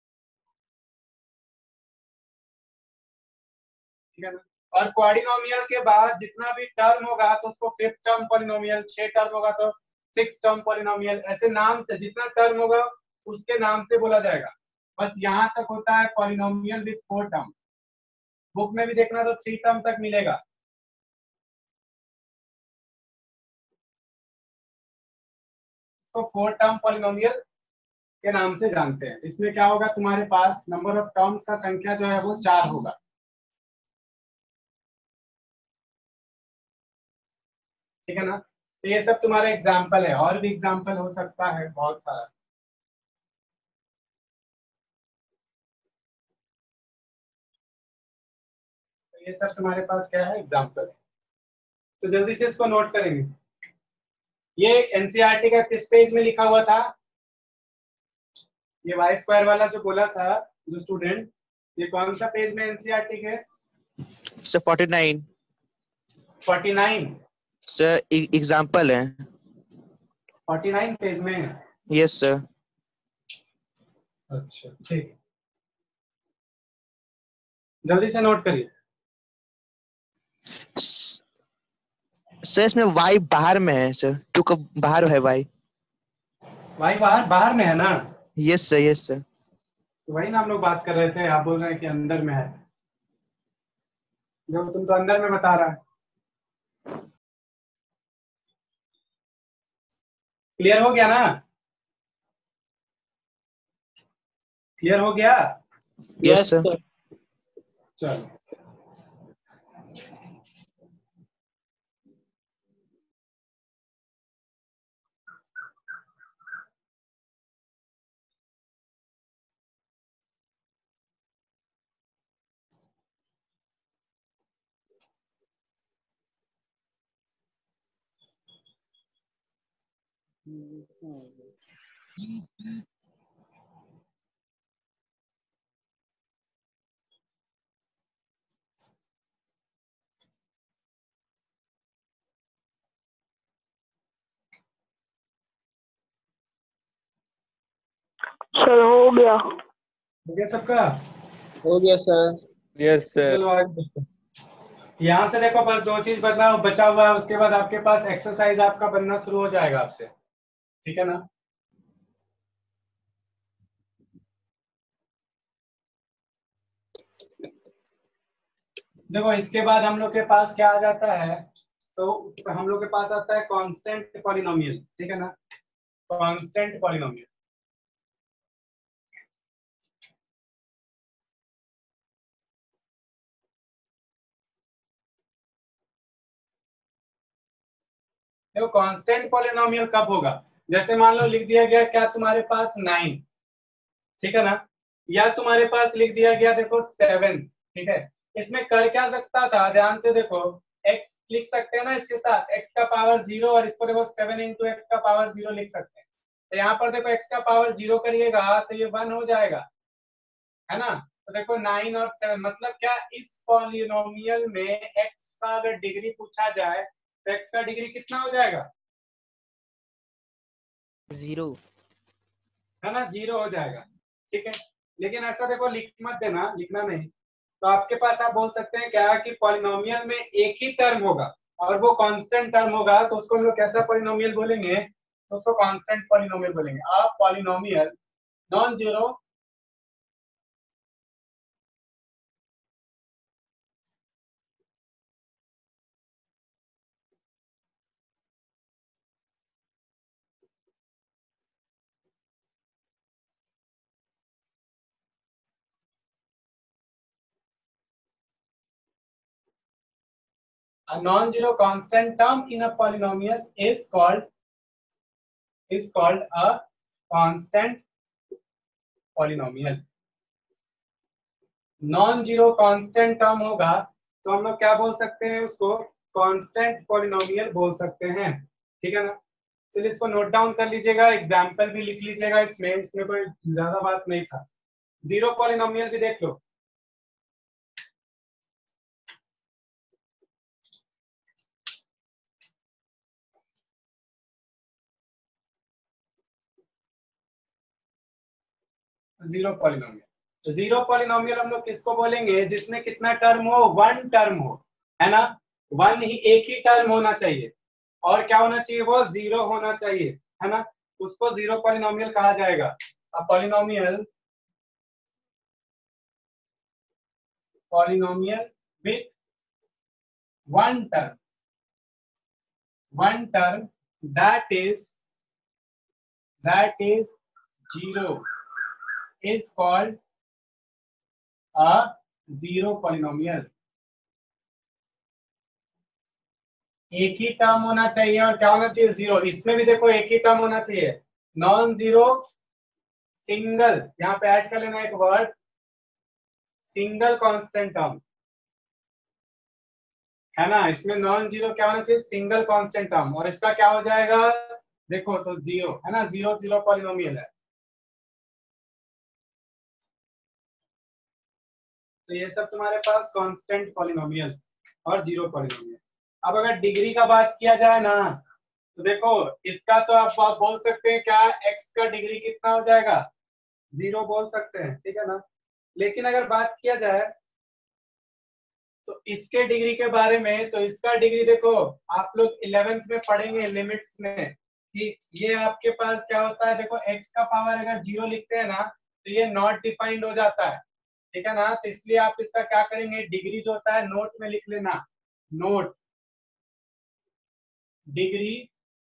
ठीक है ना। और क्वाड्रिनोमियल के बाद जितना भी टर्म होगा तो उसको फिफ्थ टर्म पॉलिनोमियल, 6 टर्म होगा तो सिक्स टर्म पॉलिनोमियल, ऐसे नाम से जितना टर्म होगा उसके नाम से बोला जाएगा। बस यहाँ तक होता है पॉलिनोमियल विथ 4 टर्म। बुक में भी देखना तो 3 टर्म तक मिलेगा। तो 4 टर्म पॉलिनोमियल के नाम से जानते हैं। इसमें क्या होगा, तुम्हारे पास नंबर ऑफ टर्म्स का संख्या जो है वो 4 होगा, ठीक है ना। तो ये सब तुम्हारा एग्जाम्पल है, और भी एग्जाम्पल हो सकता है बहुत सारा। तो ये सब तुम्हारे पास क्या है, एग्जाम्पल है। तो जल्दी से इसको नोट करेंगे। ये एनसीईआरटी का किस पेज में लिखा हुआ था, ये वाई स्क्वायर वाला जो बोला था जो स्टूडेंट, ये कौन सा पेज में एनसीईआरटी के? सर 49 सर एग्जाम्पल है 49 पेज में। Yes sir. अच्छा ठीक, जल्दी से नोट करिए। सर इसमें y बाहर में है सर, टू का बाहर है y। भाई बाहर बाहर में है ना? Yes sir yes sir. तो वही ना हम लोग बात कर रहे थे, आप बोल रहे हैं कि अंदर में है, जो तुम तो अंदर में बता रहा है। क्लियर हो गया ना? क्लियर हो गया? Yes sir. चलो सर हो गया। हो गया सबका? हो गया सर। Yes sir. चलो आगे देखते हैं। यहाँ से देखो बस 2 चीज बदला बचा हुआ है, उसके बाद आपके पास एक्सरसाइज आपका बनना शुरू हो जाएगा आपसे, ठीक है ना। देखो इसके बाद हम लोग के पास क्या आ जाता है, तो हम लोग के पास आता है कांस्टेंट पॉलिनोमियल, ठीक है ना। कांस्टेंट पॉलिनोमियल, देखो कांस्टेंट पॉलिनोमियल कब होगा, जैसे मान लो लिख दिया गया क्या तुम्हारे पास 9, ठीक है ना, या तुम्हारे पास लिख दिया गया देखो 7, ठीक है। इसमें कर क्या सकता था, ध्यान से देखो, x लिख सकते हैं ना इसके साथ, x का पावर 0, और इसको देखो 7 इंटू एक्स का पावर 0 लिख सकते हैं। तो यहाँ पर देखो x का पावर 0 करिएगा तो ये 1 हो जाएगा, है ना। तो देखो 9 और 7 मतलब क्या, इस पॉलिनोमियल में x का अगर डिग्री पूछा जाए तो x का डिग्री कितना हो जाएगा? 0 है ना, 0 हो जाएगा, ठीक है। लेकिन ऐसा देखो लिख मत देना, लिखना नहीं। तो आपके पास आप बोल सकते हैं क्या कि पॉलिनोमियल में एक ही टर्म होगा और वो कांस्टेंट टर्म होगा, तो उसको हम लोग कैसा पॉलिनोमियल बोलेंगे, तो उसको कांस्टेंट पॉलिनोमियल बोलेंगे। आप polynomial non zero a non-zero constant term in a polynomial is called a constant polynomial। Non zero constant term होगा तो हम लोग क्या बोल सकते हैं उसको, कांस्टेंट पॉलिनोमियल बोल सकते हैं, ठीक है ना। चलिए इसको नोट डाउन कर लीजिएगा, एग्जाम्पल भी लिख लीजिएगा, इसमें कोई ज्यादा बात नहीं था। जीरो पॉलिनोमियल भी देख लो। जीरो पॉलिनोमियल, जीरो पॉलिनोमियल हम लोग किसको बोलेंगे, जिसमें कितना टर्म हो, वन टर्म हो, है ना, वन ही, एक ही टर्म होना चाहिए, और क्या होना चाहिए, वो जीरो होना चाहिए, है ना, उसको जीरो पॉलिनोमियल कहा जाएगा। अब polynomial with one term that is zero is called a zero polynomial। एक ही टर्म होना चाहिए, और क्या होना चाहिए, जीरो। इसमें भी देखो एक ही टर्म होना चाहिए, नॉन जीरो सिंगल, यहाँ पे ऐड कर लेना एक वर्ड, सिंगल कांस्टेंट टर्म, है ना। इसमें नॉन जीरो क्या होना चाहिए, सिंगल कांस्टेंट टर्म, और इसका क्या हो जाएगा, देखो तो जीरो, है ना, जीरो जीरो पॉलिनोमियल है। तो ये सब तुम्हारे पास कांस्टेंट पॉलिनोमियल और जीरो पॉलिनोमियल। अब अगर डिग्री का बात किया जाए ना, तो देखो इसका तो आप बोल सकते हैं क्या, x का डिग्री कितना हो जाएगा, जीरो बोल सकते हैं, ठीक है ना। लेकिन अगर बात किया जाए तो इसके डिग्री के बारे में, तो इसका डिग्री देखो आप लोग 11th में पढ़ेंगे लिमिट्स में, कि ये आपके पास क्या होता है, देखो x का पावर अगर जीरो लिखते हैं ना, तो ये नॉट डिफाइंड हो जाता है, ठीक है ना। तो इसलिए आप इसका क्या करेंगे, डिग्री जो होता है नोट में लिख लेना, note degree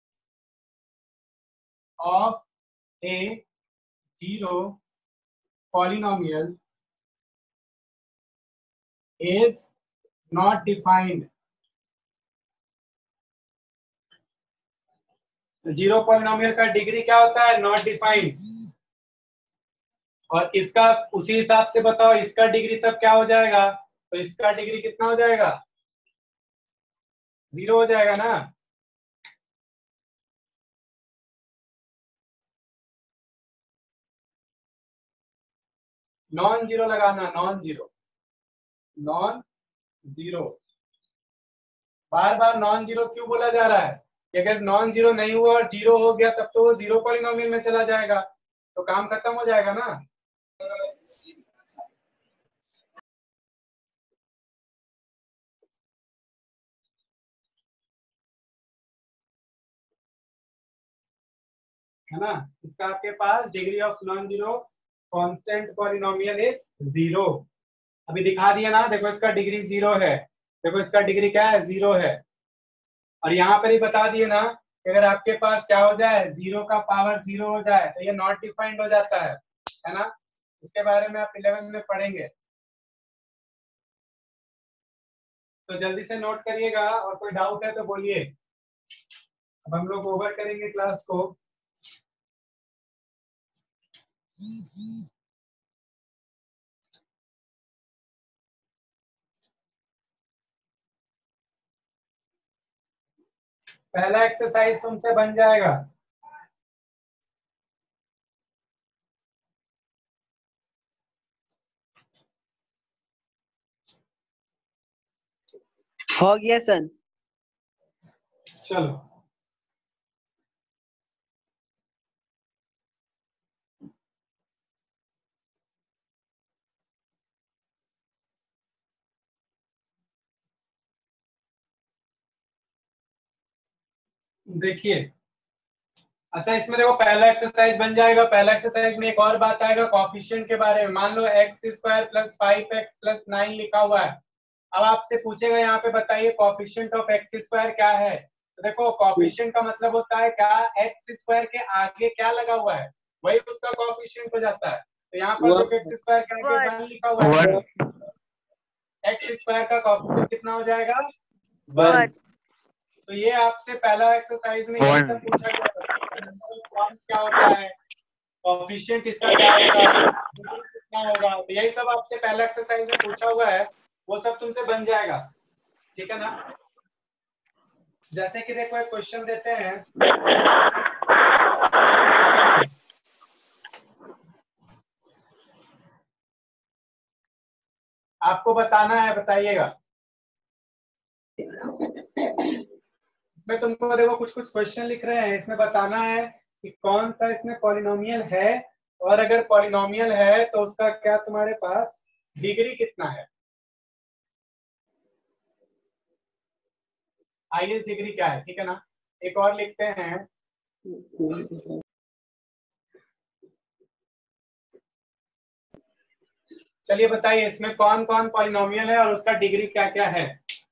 of a zero polynomial is not defined. Zero polynomial का डिग्री क्या होता है, नॉट डिफाइंड। और इसका उसी हिसाब से बताओ, इसका डिग्री तब क्या हो जाएगा, तो इसका डिग्री कितना हो जाएगा, जीरो हो जाएगा ना। नॉन जीरो लगाना, नॉन जीरो, नॉन जीरो। बार बार नॉन जीरो क्यों बोला जा रहा है, कि अगर नॉन जीरो नहीं हुआ और जीरो हो गया तब तो वो जीरो पॉलिनोमियल में चला जाएगा, तो काम खत्म हो जाएगा ना। है ना, इसका आपके पास degree of non zero constant polynomial is zero. अभी दिखा दिया ना, देखो इसका डिग्री जीरो है, देखो इसका डिग्री क्या है, जीरो है। और यहाँ पर ही बता दिए ना कि अगर आपके पास क्या हो जाए, जीरो का पावर जीरो हो जाए तो ये नॉट डिफाइंड हो जाता है ना। इसके बारे में आप 11 में पढ़ेंगे, तो जल्दी से नोट करिएगा, और कोई डाउट है तो बोलिए। अब हम लोग ओवर करेंगे क्लास को। पहला एक्सरसाइज तुमसे बन जाएगा, हो गया सर। चलो देखिए, अच्छा इसमें देखो पहला एक्सरसाइज बन जाएगा। पहला एक्सरसाइज में एक और बात आएगा कोएफिशिएंट के बारे में। मान लो x² + 5x + 9 लिखा हुआ है। अब आपसे पूछेगा यहाँ पे बताइए कोएफिशिएंट ऑफ x² क्या है। तो देखो कोएफिशिएंट का मतलब होता है क्या, x² के आगे क्या लगा हुआ है वही उसका कोएफिशिएंट हो जाता है। तो यहाँ पर जो x² के आगे 1 लिखा हुआ है, x² का कोएफिशिएंट कितना हो जाएगा, 1। तो ये आपसे पहला एक्सरसाइज में ये सब पूछा गया क्या होता है, कोएफिशिएंट इसका क्या होगा, कितना होगा, तो यही सब आपसे पहला एक्सरसाइज में पूछा हुआ है, वो सब तुमसे बन जाएगा, ठीक है ना। जैसे कि देखो एक क्वेश्चन देते हैं, आपको बताना है, बताइएगा। इसमें तुमको देखो कुछ कुछ क्वेश्चन लिख रहे हैं, इसमें बताना है कि कौन सा इसमें पॉलिनोमियल है, और अगर पॉलिनोमियल है तो उसका क्या तुम्हारे पास डिग्री कितना है, हाईएस्ट डिग्री क्या है, ठीक है ना। एक और लिखते हैं, चलिए बताइए इसमें कौन कौन पॉलिनोमियल है और उसका डिग्री क्या क्या है।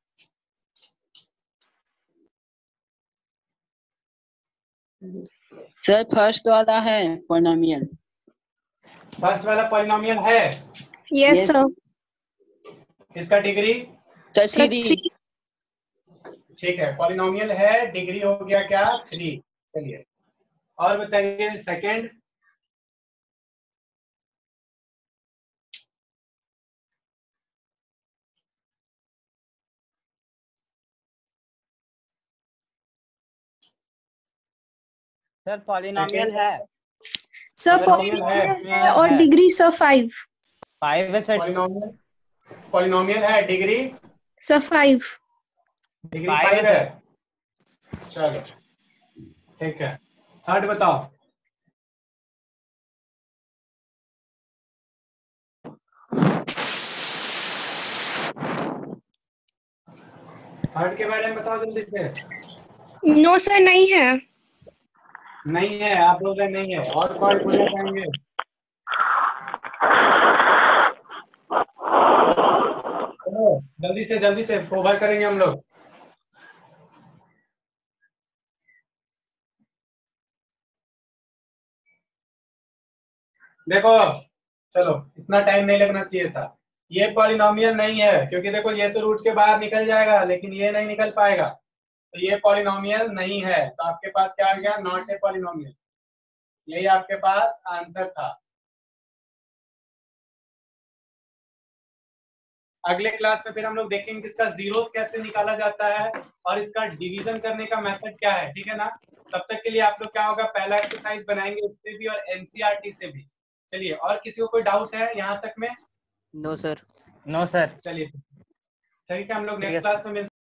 सर फर्स्ट वाला है पॉलिनोमियल। फर्स्ट वाला पॉलिनोमियल है, यस सर। इसका डिग्री सर 3। ठीक है, पॉलिनोमियल है, डिग्री हो गया क्या 3। चलिए और बताइए सेकंड। सर पॉलिनोमियल है, सर पॉलिनोमियल है और डिग्री सर 5। 5 है सर। पॉलिनोमियल है, डिग्री सर 5। डिग्री 5 है। चलो ठीक है, थर्ड बताओ। थर्ड के बारे में बताओ जल्दी से। नो सर नहीं है। नहीं है, आप बोल रहे नहीं है, और कौन बोलना चाहेंगे। जल्दी से ओवर करेंगे हम लोग। देखो चलो, इतना टाइम नहीं लगना चाहिए था। ये पॉलिनोमियल नहीं है, क्योंकि देखो ये तो रूट के बाहर निकल जाएगा, लेकिन ये नहीं निकल पाएगा, तो ये पॉलिनोमियल नहीं है। तो आपके पास क्या आ गया, नॉट ए पॉलिनोमियल। यही आपके पास आंसर था। अगले क्लास में फिर हम लोग देखेंगे इसका जीरोस कैसे निकाला जाता है और इसका डिवीजन करने का मेथड क्या है, ठीक है ना। तब तक के लिए आप लोग क्या होगा, पहला एक्सरसाइज बनाएंगे इससे भी और एनसीईआरटी से भी। चलिए, और किसी को कोई डाउट है यहाँ तक में। No sir. No sir. चलिए ठीक है, हम लोग नेक्स्ट क्लास में मिलते हैं।